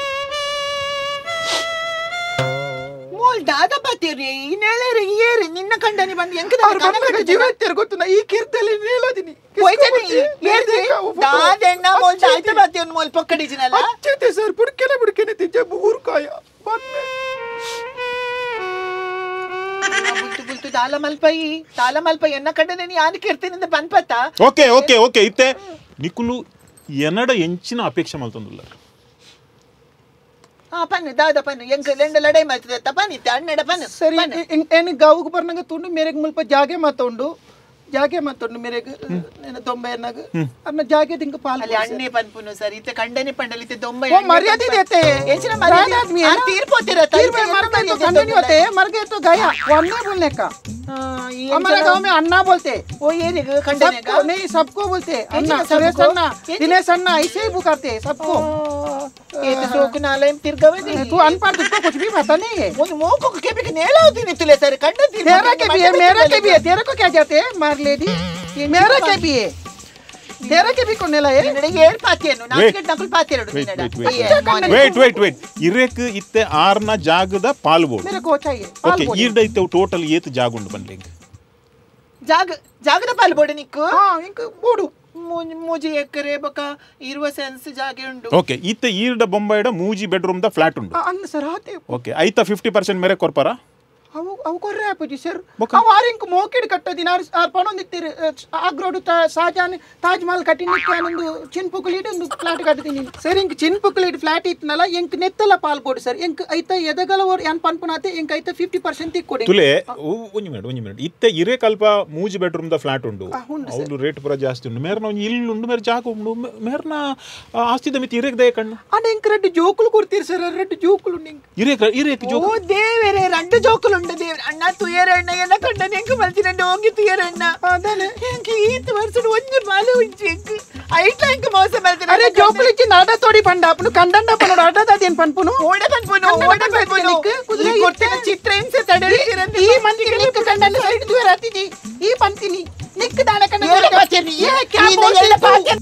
ಮೋಲ್ ದಾದ ಪಾತಿರಿ ಇನ್ನೇಳರೆ ಏರಿ ನಿನ್ನ ಕಂಡನಿ ಬಂದು ಎಂಕದ ಕನಕ ಜೀವತ್ಯರ ಗೊತ್ತು ನಾ ಈ ಕೀರ್ತಲ್ಲಿ ನೇಲದಿನಿ ಹೋಯ್ತನಿ ಏರ್ದಿ ದಾದಣ್ಣ ಮೋಲ್ ದಾಯ್ತ ಪಾತಿಯನ್ನು ಮೋಲ್ ಪಕ್ಕಡಿಜಿನಲ್ಲ ಅಚ್ಚತೆ ಸರ್ ಬುಡ್ಕೆನೆ ಬುಡ್ಕೆನೆ ತಿಜ್ಜೆ ಊರ್ಕಾಯ ಬನ್ನೆ ಬುಲ್ತು ಬುಲ್ತು ತಾಲ ಮಲ್ಪೈ ತಾಲ ಮಲ್ಪೈ ಎನ್ನ ಕಂಡನೆ ನೀ ಯಾನ್ ಕೀರ್ತಿನಿಂದ ಬಂದ್ಪತ್ತ ಓಕೆ ಓಕೆ ಓಕೆ ಇತ್ತೆ ನಿಕುಲು ಎನ್ನಡ ಎಂಚಿನ ಅಪೇಕ್ಷೆ ಮಲ್ತೊಂದುಲ್ಲ ಆ ಪನ್ನು ದಾದ ಪನ್ನು ಎಂಕ ಲೆಂಡ ಲಡೈ ಮಾಡ್ತದೆ ತಪನಿತ್ತೆ ಅಣ್ಣಡ ಪನ್ನು ಸರಿ ಏನು ಗಾವುಗೆ ಬರ್ನಂಗ ತುಂಡು ಮೇರೆಗೆ ಮುಲ್ಪ ಜಾಗೆ ಮಾತೊಂಡು ಜಾಗೆ ಮಾತೊಂಡು ಮೇರೆಗೆ ನೆನ ತೊಂಬೈ ಅನ್ನಗ ಅನ್ನ ಜಾಗೆ ದಿಂಗ ಪಾಲ್ ಅಲ್ಲಿ ಅಣ್ಣೆ ಪನ್ಪುನು ಸರಿ ಇತ್ತೆ ಕಂಡನೆ ಪಂಡಲಿತ್ತೆ ತೊಂಬೈ ಓ ಮರ್ಯಾದೆ ದೇತೆ ಎಂಚಿನ ಮರ್ಯಾದೆ ಆದ್ಮಿ ಆ ತೀರ್ಪೋತಿರ तीर में मर गए तो कंडनी होते मर गए तो गया वो अन्ना बोलने का हमारे गांव में अन्ना बोलते ओ ये देखो कंडने का नहीं सबको बोलते अन्ना सुरेश अन्ना दिनेश अन्ना ऐसे ही पुकारते सबको ये तो सोकनालय तिरगवदी तू अनपढ़ तुझको कुछ भी पता नहीं है वो मो को के भी नेला होती नहीं तुले सर कंड तीर तेरा के भी है मेरा के भी है तेरे को क्या जाते हैं मार लेडी मेरा के भी है तेरा के भी कोने लाए ನಿನಗೆ ಏರ್ ಪಾತಿಯನ್ನು ನಾಲ್ಕು ನಕಲ್ ಪಾತಿರಡು ನಿನಡ ವೇಟ್ ವೇಟ್ ವೇಟ್ ಇರೇಕ್ ಇತ್ತೆ ಆರ್ನ ಜಾಗದ ಪಾಲ್ಬೋಡು मेरे को चाहिए ಓಕೆ ಈರ್ಡ ಇತ್ತೆ ಟೋಟಲ್ ಏತ್ ಜಾಗ ಉಂಡು ಬನ್ಲೆಂಗ್ ಜಾಗ ಜಾಗದ ಪಾಲ್ಬೋಡು ನಿಕ್ಕು हां ಇಂಕ ಬೋಡು ಮೂಜಿ ಎಕರೆ ಬೊಕ ಇರುವ ಸೆನ್ಸ್ ಜಾಗೆ ಉಂಡು ಓಕೆ ಇತ್ತೆ ಈರ್ಡ ಬೊಂಬಾಯಿಡ ಮೂಜಿ ಬೆಡ್ರೂಮ್ ದ ಫ್ಲಾಟ್ ಉಂಡು ಅಂದ ಸರ್ ಆತೆ ಓಕೆ ಐತ ಫಿಫ್ಟಿ ಪರ್ಸೆಂಟ್ ಮೇರೆ ಕೊರ್ಪಾರ ಅವು ಅವು ಕೊರ್ರೆ ಆಪುಜಿ ಸರ್ ಅವು ಆರಿಂಕ್ ಮೋಕೆಡ್ ಕಟ್ಟೋದಿನ ಆರ್ ಪಣೊಂದಿತ್ತೀರಿ ಆಗ್ರೋಡು ಸಾಜಾನ್ ತಾಜ್ ಮಹಲ್ ಕಟ್ಟಿ ನಿಕ್ಕಾನೊಂದು ಚಿನ್ಪುಕ್ಲಿಡ್ ಒಂದು ಫ್ಲಾಟ್ ಕಟ್ಟಿದ್ದೀನಿ ಸರ್ ಇಂಕ್ ಚಿನ್ಪುಕ್ಲಿಡ್ ಫ್ಲಾಟ್ ಇತ್ತನಲ್ಲ ಎಂಕ್ ನೆತ್ತಲ ಪಾಲ್ ಕೊಡು ಸರ್ ಎಂಕ್ ಐತ ಎದಗಲ ಓರ್ ಯಾನ್ ಪನ್ಪುನಾತೆ ಎಂಕ್ ಐತ ಫಿಫ್ಟಿ ಪರ್ಸೆಂಟ್ ಕೊಡಿ ತುಲೆ ಒಂಜಿ ಮಿನಿಟ್ ಒಂಜಿ ಮಿನಿಟ್ ಇತ್ತೆ ಇರೆ ಕಲ್ಪ ಮೂಜಿ ಬೆಡ್ರೂಮ್ ದ ಫ್ಲಾಟ್ ಉಂಡು ಅವ್ಲು ರೇಟ್ ಪೂರ ಜಾಸ್ತಿ ಉಂಡು ಮೇರ್ನ ಒಂಜಿ ಇಲ್ಲಿ ಉಂಡು ಮೇರೆ ಜಾಗ ಉಂಡು ಮೇರ್ನ ಆಸ್ತಿದ ಮಿತಿ ಇರೇಕ್ ದಯ ಕಣ್ಣು ಅಣ್ಣ ಎಂಕ್ ರೆಡ್ ಜೋಕುಲು ಕೊಡ್ತೀರಿ ಸರ್ ರೆಡ್ ಜೋಕುಲು ನಿಂಗ್ ಇರೇಕ್ ಇರೇಕ್ ಜೋಕು ಓ ದೇವರೇ ರೆಡ್ ಜೋಕುಲು ಉಂಡು ದೇವ್ರ ಅಣ್ಣ ತುಯರಣ್ಣ ಎನ್ನ ಕಂಡ ಎಂಕ ಮಲ್ತಿನ ಹೋಗಿ ತುಯರಣ್ಣ ಅದಾನೆ ಎಂಕ ಈತ್ ವರ್ಷದ ಒಂಜಿ ಮಾಲೆ ಉಂಚಿ ಎಂಕ ಐಟ್ಲ ಎಂಕ ಮೋಸ ಮಲ್ತಿನ ಅರೆ ಜೋಕುಲು ಇಚ್ಚಿ ನಾಡ ತೋಡಿ ಪಂಡ ಅಪ್ಪನು ಕಂಡಂಡ ಪನೋಡ ಅಡ್ಡದಾದೇನ್ ಪನ್ಪುನು ಓಡ ಪನ್ಪುನು ಓಡ ಪನ್ಪುನು ಕುದುರೆ ಕೊಟ್ಟಿನ ಚಿತ್ರ ಹಿಂಸೆ ತಡೆದಿರಂತ ಈ ಮಂದಿಗೆ ನಿಕ್ಕ ಕಂಡಂಡ ಸೈಡ್ ತುಯರ ಹತ್ತಿದಿ ಈ ಪಂತಿನಿ ನಿಕ್ಕ ದಾಣ ಕಂಡ ಏಳ ಪಾಚರಿ ಏಳ ಪಾಚರಿ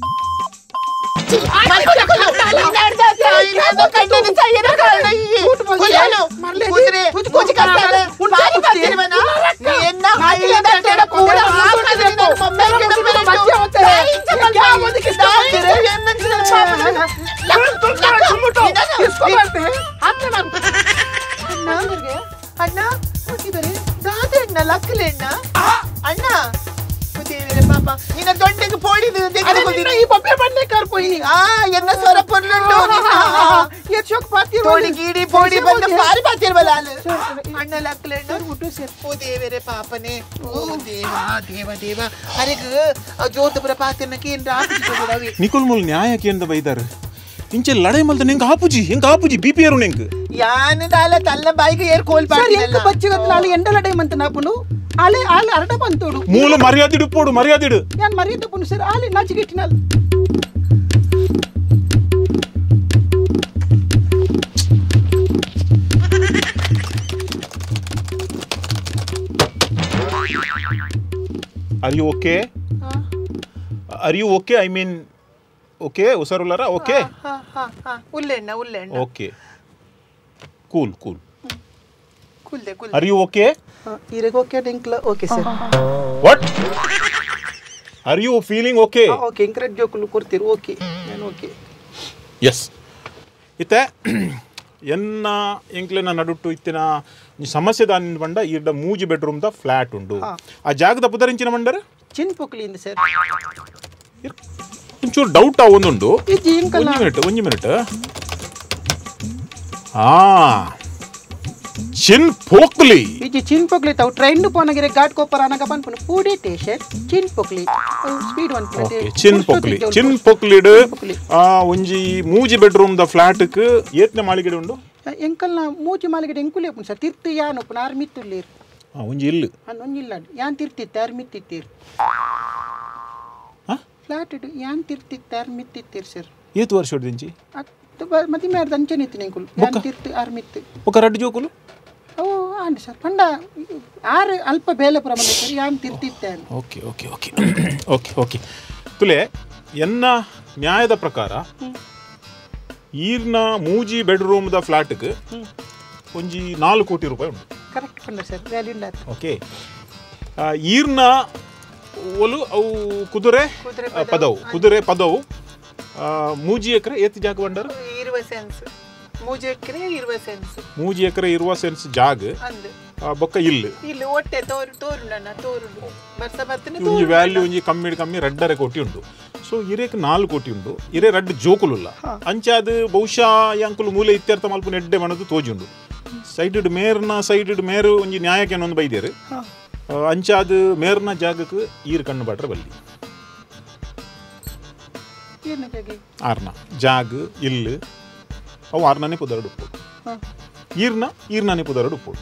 ಅಣ್ಣ ಅಣ್ಣ ಲಕ್ಕಲೆ ಅಣ್ಣ ಅಣ್ಣ ಪಾಪ ನಿನ್ನ ದೊಡ್ಡಗೆ ಪೋಡಿದು ಈ ಪಪ್ಪೆ ಬಂಡೆ ಕಾರ್ ಪೋಯಿನಿ ಆ ಎನ್ನ ಸ್ವರ ಪೊರ್ಲುಂಡು ಎಚ್ಚೋಕ್ ಪಾತಿ ತೋಡಿ ಗೀಡಿ ಪೋಡಿ ಬಂದ ಪಾರಿ ಪಾತಿರ್ವಲ್ಲ ಅಣ್ಣ ಲಕ್ಕಲೆ ಅಣ್ಣ ಊಟ ಸರ್ ಓ ದೇವರೇ ಪಾಪನೇ ಓ ದೇವ ದೇವ ದೇವ ಅರೆಗ ಜೋತಪುರ ಪಾತಿರ್ನಕ್ಕೆ ಏನ್ ರಾಪಿಸಿ ಕೊಡವಿ ನಿಕುಲ್ ಮುಲ್ ನ್ಯಾಯಕ್ಕೆ ಎಂದ ಬೈದಾರ ಇಂಚೆ ಲಡೈ ಮಲ್ತ ನಿಂಗೆ ಆಪುಜಿ ಹೆಂಗೆ ಆಪುಜಿ ಬಿ ಪಿ ಏರು ನಿಂಗೆ ಯಾನ ದಾಲ ತಲ್ಲ ಬಾಯಿಗೆ ಏರ್ ಕೋಲ್ ಸರ್ ಎಂಕ ಬಚ್ಚಿಗತ್ ನಾಳೆ ಎಂಡಲ ಡೈ ಮಂತ ನಾಪುನು ಆಲೆ ಆಲೆ ಅರಡ ಬಂತೋಡು ಮೂಲ ಮರ್ಯಾದಿಡು ಪೋಡು ಮರ್ಯಾದಿಡು ಯಾನ್ ಮರ್ಯಾದೆ ಪುನು ಸರ್ ಆಲೆ ನಾಚಿಗಿಟ್ಟಿನಲ್ are you okay are you okay I mean okay ಉಸರುಲ್ಲರ ಓಕೆ ಉಲ್ಲೆಣ್ಣ ಉಲ್ಲೆಣ್ಣ ಓಕೆ ಕೂಲ್ ಕೂಲ್ ಕುಲ್ದೆ ಕುಲ್ ಆರ್ ಯು ಓಕೆ ಇರೆಗೆ ಓಕೆ ಡಿಂಕ್ಲ okay sir what are you feeling okay okay ಇಂಕ್ರೆಡ್ ಜೋಕುಲು ಕೊಡ್ತೀರಿ ಓಕೆ ನಾನು ಓಕೆ ಎಸ್ ಇತ್ತೆ ಎನ್ನ ಎಂಕ್ಲೆನ ನಡುಟ್ಟು ಇತ್ತಿನ ಸಮಸ್ಯೆ ದಾನಿಂದ ಬಂಡ ಇರ್ಡ ಮೂಜಿ ಬೆಡ್ರೂಮ್ ದ ಫ್ಲಾಟ್ ಉಂಡು ಆ ಜಾಗದ ಪುದರಿಂಚಿನ ಮಂಡರ ಚಿನ್ಪುಕ್ಲಿಂದ ಸರ್ ಒಂಚೂರು ಡೌಟ್ ಆ ಒಂದುಂಡು ಇಜ್ಜಿ ಇಂಕಲ್ಲ ಒಂಜಿ ಮಿನಿಟ್ ಒಂಜಿ ಮಿನಿಟ್ ಹಾ ಚಿನ್ ಪೋಕ್ಲಿ ಇಜ್ಜಿ ಚಿನ್ಪುಕ್ಲಿ ತಾವು ಟ್ರೈನ್ ಪೋನಗಿರೆ ಘಾಟ್ ಕೋಪರ ಅನಗ ಪನ್ಪುನು ಪೂಡೆ station Chinchpokli speed one okay Chinchpokli ಚಿನ್ ಪೊಕ್ಲಿಡ್ ಒಂಜಿ ಮೂಜಿ ಬೆಡ್ರೂಮ್ ದ ಫ್ಲಾಟ್ ಕ್ ಏತ್ನೆ ಮಾಳಿಗೆ ಉಂಡು ಎಂಕಲ್ನ ಮೂಜಿ ಮಾಲಿಗೆ ಎಂಕುಲೆ ಪುನ್ ಸರ್ ತಿರ್ತು ಯಾನ್ ಉಪ್ಪುನ ಆರ್ ಮಿತ್ತುಲ್ಲೇರು ಒಂಜಿ ಇಲ್ಲು ಅನ್ನ ಒಂಜಿಲ್ಲ ಯಾನ್ ತಿರ್ತಿತ್ತೆ ಆರ್ ಮಿತ್ತಿತ್ತೀರು ಫ್ಲಾಟ್ ಇಡು ಯಾನ್ ತಿರ್ತಿತ್ತೆ ಆರ್ ಮಿತ್ತಿತ್ತೀರು ಸರ್ ಏತು ವರ್ಷ ಹೊಡ್ದಿಂಚಿ ಮದಿ ಮೇರ್ದ ಅಂಚನಿತ್ತು ನಿಂಕುಲು ಯಾನ್ ತಿರ್ತು ಆರ್ ಮಿತ್ತು ఒక ರಡ್ಡು ಜೋಕುಲು ಓ ಆಂಡಿ ಸರ್ ಪಂಡ ಆರು ಅಲ್ಪ ಬೇಲೆ ಪ್ರಮಾಣ ಸರ್ ಯಾನ್ ತಿರ್ತಿತ್ತೆ okay okay okay okay okay ತುಲೆ ಎನ್ನ ನ್ಯಾಯದ ಪ್ರಕಾರ ಈರ್ನ ಮೂಜಿ ಬೆಡ್ರೂಮ್ ದ ಫ್ಲಾಟ್ಗೆ ಒಂಜಿ ನಾಲ್ಕು ಕೋಟಿ ರೂಪಾಯಿ ಉಂಟು ಕರೆಕ್ಟ್ ಪಂಡ ಸರ್ ವ್ಯಾಲ್ಯೂ ಇಲ್ಲ ಓಕೆ ಈರ್ನ ಒಲು ಅವು ಕುದುರೆ ಪದವು ಕುದುರೆ ಪದವು ಮೂಜಿ ಎಕರೆ ಏತ್ ಜಾಗ ಬಂಡಾರ ಇರುವ ಸೆನ್ಸ್ ಮೂಜಿ ಎಕರೆ ಇರುವ ಸೆನ್ಸ್ ಮೂಜಿ ಎಕರೆ ಇರುವ ಸೆನ್ಸ್ ಜಾಗ ಅಂದು ಬೊಕ್ಕ ಇಲ್ಲು ಇಲ್ಲಿ ಹೊಟ್ಟೆ ತೋರು ತೋರು ನನ್ನ ತೋರು ಬರ್ಸ ಬರ್ತನೆ ಒಂಜಿ ವ್ಯಾಲ್ಯೂ ಒಂಜಿ ಕಮ್ಮಿ ಕಮ್ಮಿ ರಡ್ಡರೆ ಕೋಟಿ ಉಂಟು ಸೊ ಇರೇಕ್ ನಾಲ್ಕು ಕೋಟಿ ಉಂಟು ಇರೇ ರಡ್ಡು ಜೋಕುಲುಲ್ಲ ಅಂಚಾದ ಬಹುಶಃ ಯಾಂಕುಲು ಮೂಲೆ ಇತ್ಯರ್ಥ ಮಲ್ಪ ಎಡ್ಡೆ ಮನದು ತೋಜುಂಡು ಸೈಡ್ ಮೇರ್ನ ಸೈಡ್ ಮೇರು ಒಂಜಿ ನ್ಯಾಯಕ್ಕೆ ಏನೊಂದು ಬೈದೇರು ಅಂಚಾದ ಮೇರ್ನ ಜಾಗಕ್ಕೆ ಈರ್ ಕಣ್ಣು ಬಾಟ್ರೆ ಬಲ್ಲಿ ಆರ್ನ ಜಾಗ ಇಲ್ಲು ಅವು ಆರ್ನೇ ಪುದರಡು ಉಪ್ಪೋಡು ಈರ್ನ ಈರ್ನೇ ಪುದರಡು ಉಪ್ಪೋಡು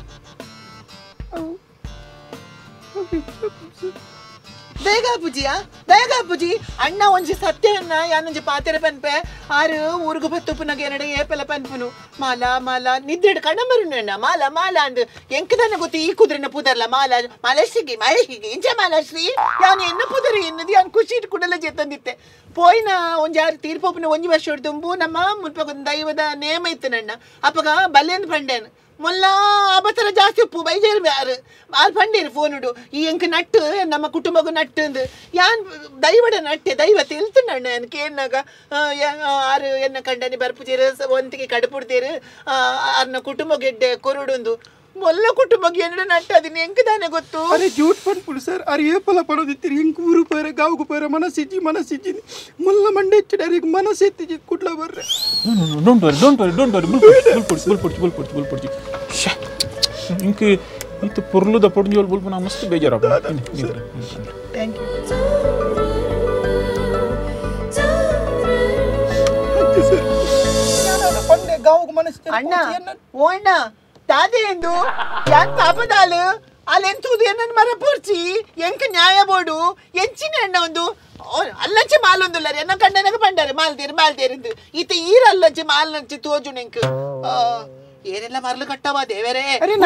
ದಯಗಾಪುಜಿಯಾ ದಯಗಾಪುಜಿ ಅಣ್ಣ ಒಂಜಿ ಸತ್ಯನ್ನ ಯಾನೊಂಜಿ ಪಾತೆರೆ ಪನ್ಪೆ ಆರು ಊರುಗು ಬತ್ತುಪ್ಪುನಗೆ ಎರಡೆ ಏಪೆಲ ಪನ್ಪುನು ಮಾಲ ಮಾಲ ನಿದ್ರೆಡ್ ಕಣಂಬರುಣ್ಣ ಮಾಲ ಮಾಲ ಅಂದ್ ಎಂಕದನ್ನ ಗೊತ್ತು ಈ ಕುದುರೆನ ಪುದರ್ಲ ಮಾಲ ಮಲಸಿಗೆ ಮಳಸಿಗೆ ಇಂಚ ಮಲಶ್ರೀ ಯಾನು ಎನ್ನ ಪುದರಿ ಎನ್ನದು ಯಾನು ಖುಷಿ ಇಟ್ಟು ಕುಡಲ ಜೆತ್ತಂದಿತ್ತೆ ಪೋಯಿನ ಒಂಜಿ ಆರು ತೀರ್ಪೊಪ್ಪುನ ಒಂಜಿ ವರ್ಷ ಹೊಡ್ದುಂಬು ನಮ್ಮ ಮುನ್ಪಗೊಂದು ದೈವದ ನೇಮ ಇತ್ತು ನನ್ನ ಅಪ್ಪಗ ಬಲ್ಲೆಂದು ಪಂಡೇನು ಮೊಲ್ಲ ಅಬತರ ಜಾಸ್ತಿ ಉಪ್ಪು ಬೈಜೇರು ಬ್ಯಾರು ಆರು ಪಂಡೇರು ಫೋನುಡು ಈ ಎಂಕ್ ನಟ್ಟು ನಮ್ಮ ಕುಟುಂಬಗೂ ನಟ್ಟು ಅಂದು ಯಾನ್ ದೈವಡ ನಟ್ಟೆ ದೈವ ತಿಳ್ತುಂಡ ನಾನು ಕೇಳಿನಾಗ ಆರು ಎನ್ನ ಕಂಡನಿ ಬರ್ಪುಜೇರು ಒಂತಿಗೆ ಕಡುಪುಡ್ತೇರು ಅರ್ನ ಕುಟುಂಬ ಗೆಡ್ಡೆ ಕೊರುಡುಂದು ಮೊಲ್ಲ ಕುಟುಂಬಕ್ಕೆ ಎರಡು ನಟ್ಟ ಅದನ್ನ ಹೆಂಗ್ ತಾನೆ ಗೊತ್ತು ಅರೆ ಜೂಟ್ ಪಂಡ್ಪುಡು ಸರ್ ಅರೆ ಏಪಲ ಪಡೋದಿತ್ತೀರಿ ಹೆಂಗ್ ಊರು ಪೇರ ಗಾವುಗು ಪೇರ ಮನಸ್ಸಿಜ್ಜಿ ಮನಸ್ಸಿಜ್ಜಿ ಮುಲ್ಲ ಮಂಡೆ ಹೆಚ್ಚಿಡರಿಗೆ ಮನಸ್ಸೆತ್ತಿಜಿ ಕುಡ್ಲ ಬರ್ರೆ don't worry don't worry don't worry ಬುಲ್ ಪುಡ್ಚಿ ಬುಲ್ ಪುಡ್ಚಿ ಬುಲ್ ಪುಡ್ಚಿ ಬುಲ್ ಪುಡ್ಚಿ ಇಂಕ ಇತ್ತು ಪುರ್ಲುದ ಪೊಡ್ಜೋಲ್ ಬುಲ್ಪ ನಾ ಮಸ್ತ್ ಬೇಜಾರಪ್ಪ ಥ್ಯಾಂಕ್ ಯು ಪಂಡೆ ಗಾವುಗು ಮನಸ್ಸು ಅಣ್ಣ ಓ ಅಣ್ಣ ತಾದೆ ಎಂದು ಯಾನ್ ಪಾಪದಾಲು ಅಲ್ಲೆಂತುದು ಏನನ್ನ ಮರ ಪೂರ್ಚಿ ಎಂಕ ನ್ಯಾಯ ಬೋಡು ಎಂಚಿನ ಅಣ್ಣ ಒಂದು ಅಲ್ಲಂಚೆ ಮಾಲೊಂದುಲ್ಲ ಎನ್ನ ಕಂಡನಗ ಪಂಡಾರೆ ಮಾಲ್ದೇರು ಮಾಲ್ದೇರಿಂದು ಈತ ಈರ ಅಲ್ಲಂಚೆ ಮಾಲ್ ನಂಚೆ ತೋಜು ನೆಂಕ್ ಏನೆಲ್ಲ ಮರಲು ಕಟ್ಟವ ದೇವರೇ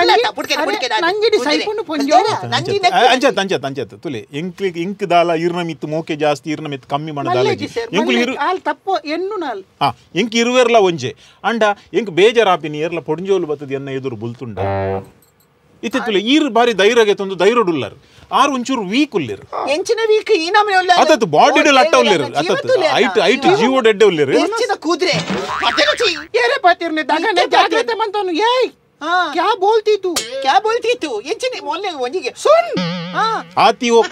ಅಂಚತ್ ಅಂಚತ್ ಅಂಚತ್ ತುಲೆ ಎಂಕ್ ಇಂಕ್ ದಾಲ ಇರ್ನ ಮಿತ್ತು ಮೋಕೆ ಜಾಸ್ತಿ ಇರ್ನ ಮಿತ್ತು ಕಮ್ಮಿ ಮಾಡದಾಲ ಎಂಕುಲು ಇರು ತಪ್ಪು ಎನ್ನು ನಾಲ್ ಆ ಎಂಕ್ ಇರುವೆರ್ಲ ಒಂಜೆ ಅಂಡ ಎಂಕ್ ಬೇಜಾರಾಪಿನಿ ಏರ್ಲ ಪೊಡ್ಜೋಲು ಬತ್ತದ ಎನ್ನ ಎದುರು ಬುಲ್ತುಂಡ ಇತ್ತೆ ತುಲೆ ಈರ್ ಬಾರಿ ಧೈರ್ಯಗೆ ತಂದು ಧೈರ್ಯಡುಲ್ಲರು ಆರು ಒಂಚೂರು ವೀಕ್ ಉಲ್ಲಿರು ಎಂಚಿನ ವೀಕ್ ಈ ನಮನೆ ಉಲ್ಲ ಅತತ್ ಬಾಡಿ ಲಟ್ಟ ಉಲ್ಲಿರು ಅತತ್ ಐಟ್ ಐಟ್ ಜೀವ ಡೆಡ್ಡೆ ಉಲ್ಲಿರು ಎಂಚಿನ ಕೂದ್ರೆ ಪತನಚಿ ಏರೆ ಪಾತಿರ್ನೆ ದಗನೆ ಜಾಗ್ರತೆ ಮಂತನು ಏಯ್ ಕ್ಯಾ ಬೋಲ್ತಿ ತು ಕ್ಯಾ ಬೋಲ್ತಿ ತು ಎಂಚಿನ ಮೊಲ್ಲೆ ಒಂಜಿಗೆ ಸುನ್ ಹಾ ಆತಿ ಓ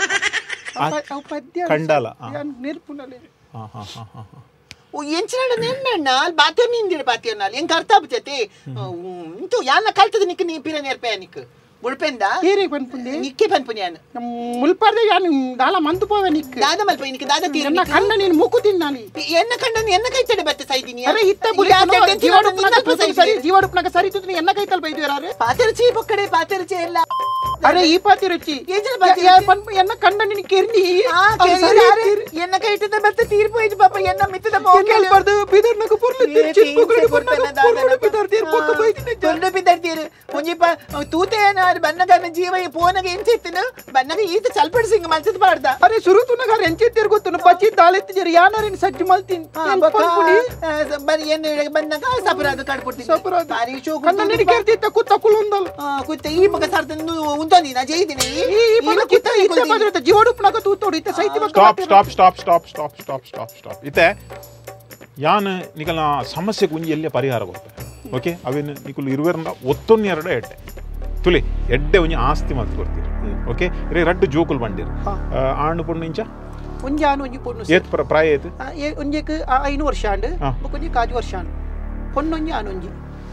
ಪದ್ಯ ಕಂಡಾಲ ನಿರ್ಪುಣಲೆ ಹಾ ಹಾ ಹಾ ಹಾ ಓ ಎಂಚಿನ ನೆನ್ನಣ್ಣ ಅಲ್ಲಿ ಬಾತ್ಯ ನಿಂದಿಡ ಬಾತ್ಯ ನಾಲ್ ಎಂಕ ಅರ್ಥ ಆಗ್ತೈತಿ ಇಂತು ಯಾನ ಕಲ್ತದ ನಿಕ್ ನೀ ಪಿರ ನೆರ್ಪೆ ನಿಕ್ ಬುಳ್ಪೆಂದ ಏರಿ ಪನ್ಪುಂದೆ ನಿಕ್ಕೆ ಪನ್ಪುನಿ ಯಾನ ಮುಲ್ಪಾರ್ದೆ ಯಾನು ದಾಲ ಮಂತು ಪೋವೆ ನಿಕ್ ದಾದ ಮಲ್ಪ ನಿಕ್ ದಾದ ತೀರ ಎನ್ನ ಕಣ್ಣ ನೀನು ಮೂಕು ತಿನ್ನಾಲಿ ಎನ್ನ ಕಂಡನು ಎನ್ನ ಕೈ ತಡೆ ಬತ್ತೆ ಸೈದಿನಿ ಅರೆ ಇತ್ತ ಬುಲಿ ಜೀವಡುಪ್ನಾಗ ಸರಿ ಜೀವಡುಪ್ನಾಗ ಸರಿ ತುತ್ನಿ ಎನ್ನ ಕೈ ತಲ್ ಬೈದು ಯಾರು ಪಾತಿರಚಿ ಪಕ್ಕಡೆ ಪಾತಿರಚಿ ಎಲ್ಲ ಅರೆ ಈ ಪಾತಿರಚಿ ಏಜನ ಪಾತಿ ಪನ್ಪು ಎನ್ನ ಕಂಡ ನಿನ್ ಕೆರ್ನಿ ಆ ಕೆರಿ ಎನ್ನ ಕೈ ತಡೆ ಬತ್ತೆ ತೀರ್ ಪೋಯ್ತು ಪಾಪ ಎನ್ನ ಮಿತ್ತದ ಮೋಕೆಲ್ ಬರ್ದು ಬಿದರ್ನಗ ಪುರ್ಲು ತಿರ್ಚಿ ಪುಗಡೆ ಬರ್ತಾನ ದಾದ ಬಿದರ್ ತೀರ್ ಪಕ್ಕ ಬೈದಿನ ತೊಂಡ ಬಿದರ್ ತೀರ್ ಒಂಜಿ ಪ ತೂತೆ ಏನ ಬನ್ನಗನ ಜೀವ ಈ ಪೋನಗ ಎಂಚಿತ್ತಿನ ಬನ್ನಗ ಈತ ಚಲ್ಪಡ್ ಸಿಂಗ ಮಲ್ಸದ ಬಾರ್ದ ಅರೆ ಸುರುತುನಗ ಎಂಚಿತ್ತಿರ್ ಗೊತ್ತುನ ಪಚ್ಚಿ ದಾಲೆತ್ತಿಜರಿ ಯಾನರಿನ ಸಜ್ಜಿ ಮಲ್ತಿನ್ ಪನ್ಪುನಿ ಬರಿ ಏನು ಬನ್ನಗ ಸಪರಾದ ಕಡ್ಕೊಡ್ತೀನಿ ಸಪರಾದ ಬಾರಿ ಶೋ ಕಣ್ಣ ನಿನ್ ಕೆರ್ತಿತ್ತ ಕುತ್ತ ಕುಲುಂದಲ್ ಕುತ್ತ ಈ ಮಗ ಸರ್ದನ್ನು ಉಂತಂದಿ ನಾ ಜೈದಿನಿ ಈ ಮಗ ಕಿತ್ತ ಇತ್ತ ಬದ್ರತ ಜೀವಡುಪ್ನಾಗ ತೂತೋಡಿ ಇತ್ತ ಸೈತಿ ಮಕ್ಕ stop stop stop stop stop stop stop stop ಇತ್ತೆ ಯಾನ್ ನಿಕಲ್ನ ಸಮಸ್ಯೆ ಗುಂಜಿ ಎಲ್ಲೇ ಪರಿಹಾರ ಕೊಡ್ತಾರೆ ಓಕೆ ಅವೇನು ನಿಕುಲು ಇರುವೆರ್ನ ಒತ್ತೊಂದು ಎರಡು ಎಡ್ಡೆ ತುಲಿ ಎಡ್ಡೆ ಒಂಜಿ ಆಸ್ತಿ ಮಾತು ಕೊಡ್ತೀರಿ ಓಕೆ ರೇ ರಡ್ಡು ಜೋಕುಲು ಬಂದಿರು ಆಣು ಪುಣ್ಣು ಇಂಚ ಒಂಜಿ ಆನು ಒಂಜಿ ಪೊಣ್ಣು ಏತ್ ಪ್ರ ಪ್ರಾಯ ಏತ್ ಒಂಜಿಕ್ ಐನು ವರ್ಷ ಆಂಡ್ ಒಂಜಿ ಕಾಜು ವರ್ಷ ಆಂಡ್ ಪೊಣ್ಣೊಂಜಿ ಆನೊಂಜಿ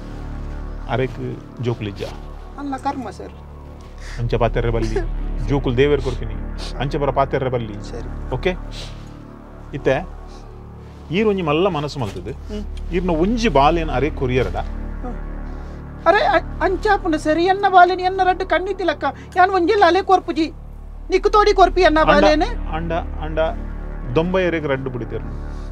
ಅರೆಕ್ ಜೋಕುಲು ಇಜ್ಜ ಅಲ್ಲ ಕರ್ಮ ಸರ್ ಅಂಚ ಪಾತೆರ್ರೆ ಬಲ್ಲಿ ಜೋಕುಲು ದೇವೇರ್ ಕೊಡ್ತೀನಿ ಅಂಚ ಬರ ಪಾತೆರ್ರೆ ಬಲ್ಲಿ ಸರಿ ಓಕೆ ಇತ್ತೆ ಈರ್ ಒಂಜಿ ಮಲ್ಲ ಮನಸ್ಸು ಮಲ್ತದು ಈರ್ನ ಒಂಜಿ ಬಾಲೇನ ಅರೆ ಕೊರಿಯರಡ ಅರೆ ಅಂಚಾಪುಂಡ ಸರಿ ಎನ್ನ ಬಾಲೆನಿ ಎನ್ನ ರಡ್ಡು ಕಣ್ಣಿತ್ತಿಲಕ್ಕ ಯಾನ್ ಒಂಜಿಲ್ಲ ಅಲೆ ಕೊರ್ಪುಜಿ ನಿಕ್ಕು ತೋಡಿ ಕೊರ್ಪಿ ಎನ್ನ ಬಾಲೇನೆ ಅಂಡ ಅಂಡ ದೊಂಬೈಯರೆಗೆ ರಡ್ಡು ಬಿಡಿತೇರು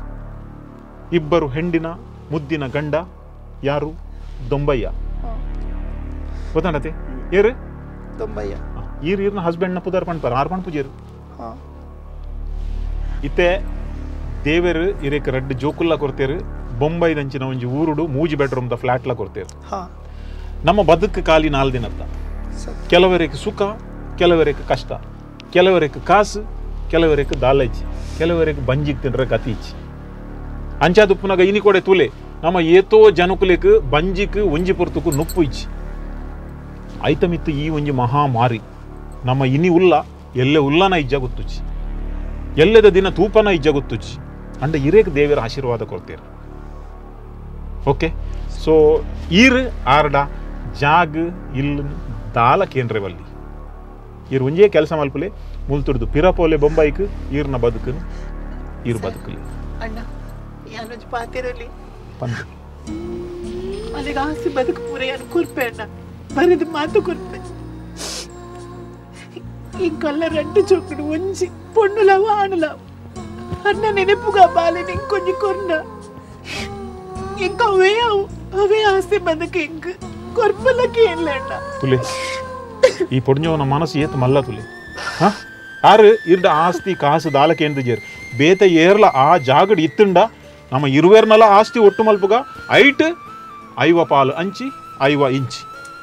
ಇಬ್ಬರು ಹೆಂಡಿನ ಮುದ್ದಿನ ಗಂಡ ಯಾರು ದೊಂಬಯ್ಯ ಗೊತ್ತಾಡತೆ ಏರು ದೊಂಬಯ್ಯ ಈರ್ ಈರ್ನ ಹಸ್ಬೆಂಡ್ನ ಪುದರ್ ಪಣ್ಪಾರ ಆರ್ ಪಣ್ ಪೂಜೇರು ಇತ್ತೆ ದೇವೇರು ಇರೇಕ ರಡ್ಡು ಜೋಕುಲ್ಲ ಕೊರ್ತೇರು ಬೊಂಬೈದಂಚಿನ ಒಂಜಿ ಊರುಡು ಮೂಜಿ ಬೆಡ್ರೂಮ್ದ ಫ್ಲಾಟ್ಲ ಕೊರ್ತೇರು ನಮ್ಮ ಬದುಕು ಕಾಲಿ ನಾಲ್ ದಿನದ ಕೆಲವರಿಗೆ ಸುಖ ಕೆಲವರಿಗೆ ಕಷ್ಟ ಕೆಲವರಿಗೆ ಕಾಸು ಕೆಲವರಿಗೆ ದಾಲಜಿ ಕೆಲವರಿಗೆ ಬಂಜಿಗೆ ತಿನ್ರೆ ಗತೀಚಿ ಅಂಚಾದುಪ್ಪುನಾಗ ಇನಿ ಕೊಡೆ ತುಲೆ ನಮ್ಮ ಏತೋ ಜನಕುಲೆಕ್ ಬಂಜಿಕ್ ಒಂಜಿ ಪೊರ್ತುಕು ನುಪ್ಪು ಇಚ್ಚಿ ಐತಮಿತ್ತು ಈ ಒಂಜಿ ಮಹಾಮಾರಿ ನಮ್ಮ ಇನಿ ಉಲ್ಲ ಎಲ್ಲೆ ಉಲ್ಲನ ಇಜ್ಜ ಗೊತ್ತುಚ್ಚಿ ಎಲ್ಲದ ದಿನ ತೂಪನ ಇಜ್ಜ ಗೊತ್ತುಚ್ಚಿ ಅಂಡ ಇರೇಕ್ ದೇವರ ಆಶೀರ್ವಾದ ಕೊಡ್ತೀರ ಓಕೆ ಸೊ ಈರ್ ಆರ್ಡ ಜಾಗ್ ಇಲ್ಲ ದಾಲ ಕೇಂದ್ರ ಬಲ್ಲಿ ಈರ್ ಒಂಜೇ ಕೆಲಸ ಮಲ್ಪಲೆ ಮುಲ್ತುಡ್ದು ಪಿರಪೋಲೆ ಬೊಂಬೈಕ್ ಈರ್ನ ಬದುಕನು ಈರ್ ಬದುಕಲಿ ಅಣ್ಣ ಯಾನೊಂಜಿ ಪಾತಿರಲಿ ಪಂದು ಅಲ್ಲಿಗೆ ಆಸಿ ಬದುಕು ಪೂರ ಯಾನು ಕುರ್ಪೆ ಅಣ್ಣ ಬರಿದು ಮಾತು ಕುರ್ಪೆ ಈ ಕಲ್ಲ ರಡ್ಡು ಚೊಕ್ಕಡು ಒಂಜಿ ಪೊಣ್ಣುಲವ ಆಣುಲವ ಅಣ್ಣ ನೆನಪುಗ ಬಾಲೆ ನಿಂಕೊಂಜಿ ಕೊರ್ನ ಇಂಕ ಅವೇ ಅವು ಅವೇ ಆಸೆ ಬದುಕು ಇಂಕ ಕೊರ್ಪಲಕ್ಕೆ ಇಲ್ಲ ಅಣ್ಣ ತುಲೆ ಈ ಪೊಡ್ഞ്ഞവನ ಮನಸ್ಸು ಏತ್ ಮಲ್ಲ ತುಲೆ ಹ ಆರು ಇರ್ಡ ಆಸ್ತಿ ಕಾಸು ದಾಲಕ್ಕೆ ಎಂದು ಜೇರು ಬೇತ ಏರ್ಲ ಆ ಜಾಗಡ್ ಇತ್ತುಂಡ ನಮ್ಮ ಇರುವೆರ್ನಲ್ಲ ಆಸ್ತಿ ಒಟ್ಟು ಮಲ್ಪುಗ ಐಟ್ ಐವ ಪಾಲು ಅಂಚಿ ಐವ ಇಂಚಿ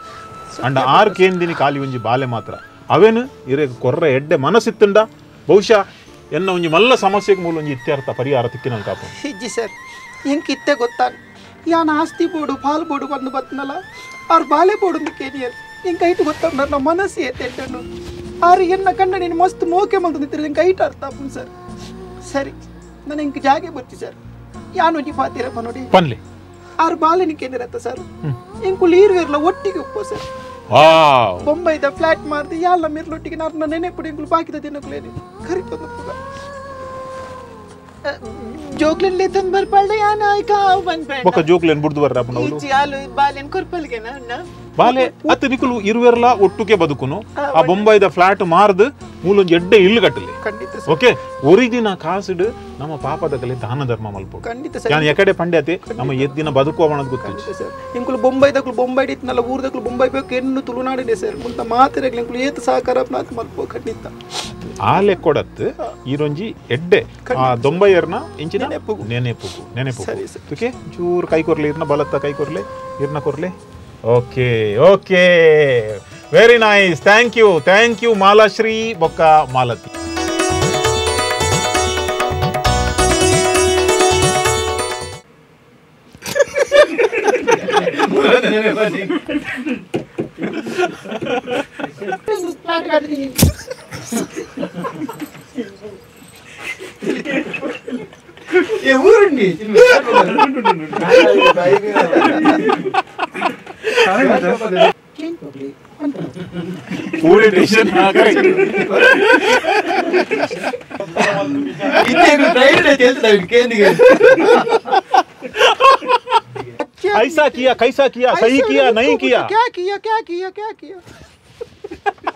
ಅಂಡ ಆರು ಕೇಂದಿನಿ ಖಾಲಿ ಒಂಜಿ ಬಾಲೆ ಮಾತ್ರ ಅವೇನು ಇರೇ ಕೊರ್ರೆ ಎಡ್ಡೆ ಮನಸ್ಸಿತ್ತಂಡ ಬಹುಶಃ ಎನ್ನ ಒಂಜಿ ಮಲ್ಲ ಸಮಸ್ಯೆಗೆ ಮೂಲ ಒಂಜಿ ಇತ್ಯರ್ಥ ಪರಿಹಾರ ತಿಕ್ಕಿನ ಕಾಪ ಹಿಜ್ಜಿ ಸರ್ ಹೆಂಗೆ ಇತ್ತೆ ಗೊತ್ತಾನ ಯಾನ ಆಸ್ತಿ ಬೋಡು ಪಾಲ್ ಬೋಡು ಬಂದು ಬತ್ತನಲ್ಲ ಅವ್ರ ಬಾಲೆ ಬೋಡು ಕೇನಿಯರ್ ಹಿಂಗೆ ಐಟು ಗೊತ್ತಾಗ ನಮ್ಮ ಮನಸ್ಸು ಎತ್ತೆಟ್ಟನು ಆರು ಎನ್ನ ಕಂಡ ನೀನು ಮಸ್ತ್ ಮೋಕೆ ಮಂದು ನಿಂತಿರ ಹಿಂಗೆ ಐಟು ಅರ್ಥ ಆಪುನ್ ಸರ್ ಸರಿ ನಾನು ಹಿಂಗೆ ಜಾಗೆ ಬರ್ತಿ ಸರ್ ಯಾನು ಒಂಜಿ ಪಾತಿರಪ್ಪ ನೋಡಿ ಪನ್ಲಿ ಆರು ಬಾಲೆನಿ ಕೇನಿರತ್ತ ಸರ್ ಹಿಂಗೆ ಈರು ಇರಲ್ಲ ಒಟ್ಟಿಗೆ ಒಪ್ಪೋ ಸರ್ ವಾವ್ ಬೊಂಬೈದ ಫ್ಲಾಟ್ ಮಾರ್ದಿ ಯಾಲ್ಲ ಮಿರ್ಲೊಟ್ಟಿಗೆ ನಾನು ನೆನೆಪುಡಿ ಹಿಂಗೆ ಬಾಕಿದ ದಿನಗಳೇನಿ ಕರಿತದ ಜೋಕ್ಲೆನ್ಲೆ ತಂದು ಬರ್ಪಾಳ್ದೆ ಯಾನ ಆಯ್ಕ ಬಂದ್ಬೇಡ ಬೊಕ್ಕ ಜೋಕ್ಲೇನ್ ಬುಡ್ದು ಬರ್ರ ಅಪ್ಪನ ಅವಳು ಈಚಿ ಹಾಲು ಬಾಲೆನ್ ಕೊರ್ಪಲ್ಗೆನ ಅಣ್ಣ ಬಾಲೆ ಅತ್ತ ನಿಕುಲು ಇರುವೆರ್ಲ ಒಟ್ಟುಕೆ ಬದುಕುನು ಆ ಬೊಂಬೈದ ಫ್ಲಾಟ್ ಮಾರ್ದು ಮೂಲೊಂಜಿ ಎಡ್ಡೆ ಇಲ್ಲು ಕಟ್ಟಲಿ ಖಂಡಿತ ಓಕೆ ಒರಿಜಿನ ಕಾಸಿಡು ನಮ್ಮ ಪಾಪದ ಕಲೆ ದಾನ ಧರ್ಮ ಮಲ್ಪು ಖಂಡಿತ ಸರ್ ನಾನು ಎಕಡೆ ಪಂಡ್ಯತೆ ನಮ್ಮ ಎದ್ದಿನ ಬದುಕುವ ಅನ್ನೋದು ಗೊತ್ತಿಲ್ಲ ಖಂಡಿತ ಸರ್ ಇಂಕುಲು ಬೊಂಬೈದಕ್ಲು ಬೊಂಬೈ ಇತ್ತನಲ್ಲ ಊರ್ದಕ್ಲು ಬೊಂಬೈ ಬೇಕು ಹೆಣ್ಣು ತುಳುನಾಡಿದೆ ಸರ್ ಮುಂತ ಮಾತಿರಗ್ಲಿ ಇಂಕುಲು ಏತು ಸಹಕಾರ ನಾತ್ ಮಲ್ಪು ಖಂಡಿತ ಆಲೆ ಕೊಡತ್ ಈರೊಂಜಿ ಎಡ್ಡೆ ಆ ದೊಂಬೈಯರ್ನ ಇಂಚಿನ ನೆನೆಪುಗು ನೆನೆಪುಗು ಸರಿ ಸರ್ ಓಕೆ ಚೂರು ಕೈ ಕೊರ್ಲಿ ಇರ್ನ ಬಲತ್ತ ಕೈ ಕೊರ್ಲೆ ಇರ್ನ ಕೊರ್ಲೆ okay okay very nice thank you thank you Malashree ಬೊಕ್ಕ ಮಾಲತಿ ఊరండి पूरे टेंशन ना करें इतने ट्राइड है चलता है क्या नहीं ऐसा किया कैसा किया सही किया नहीं किया क्या किया क्या किया क्या किया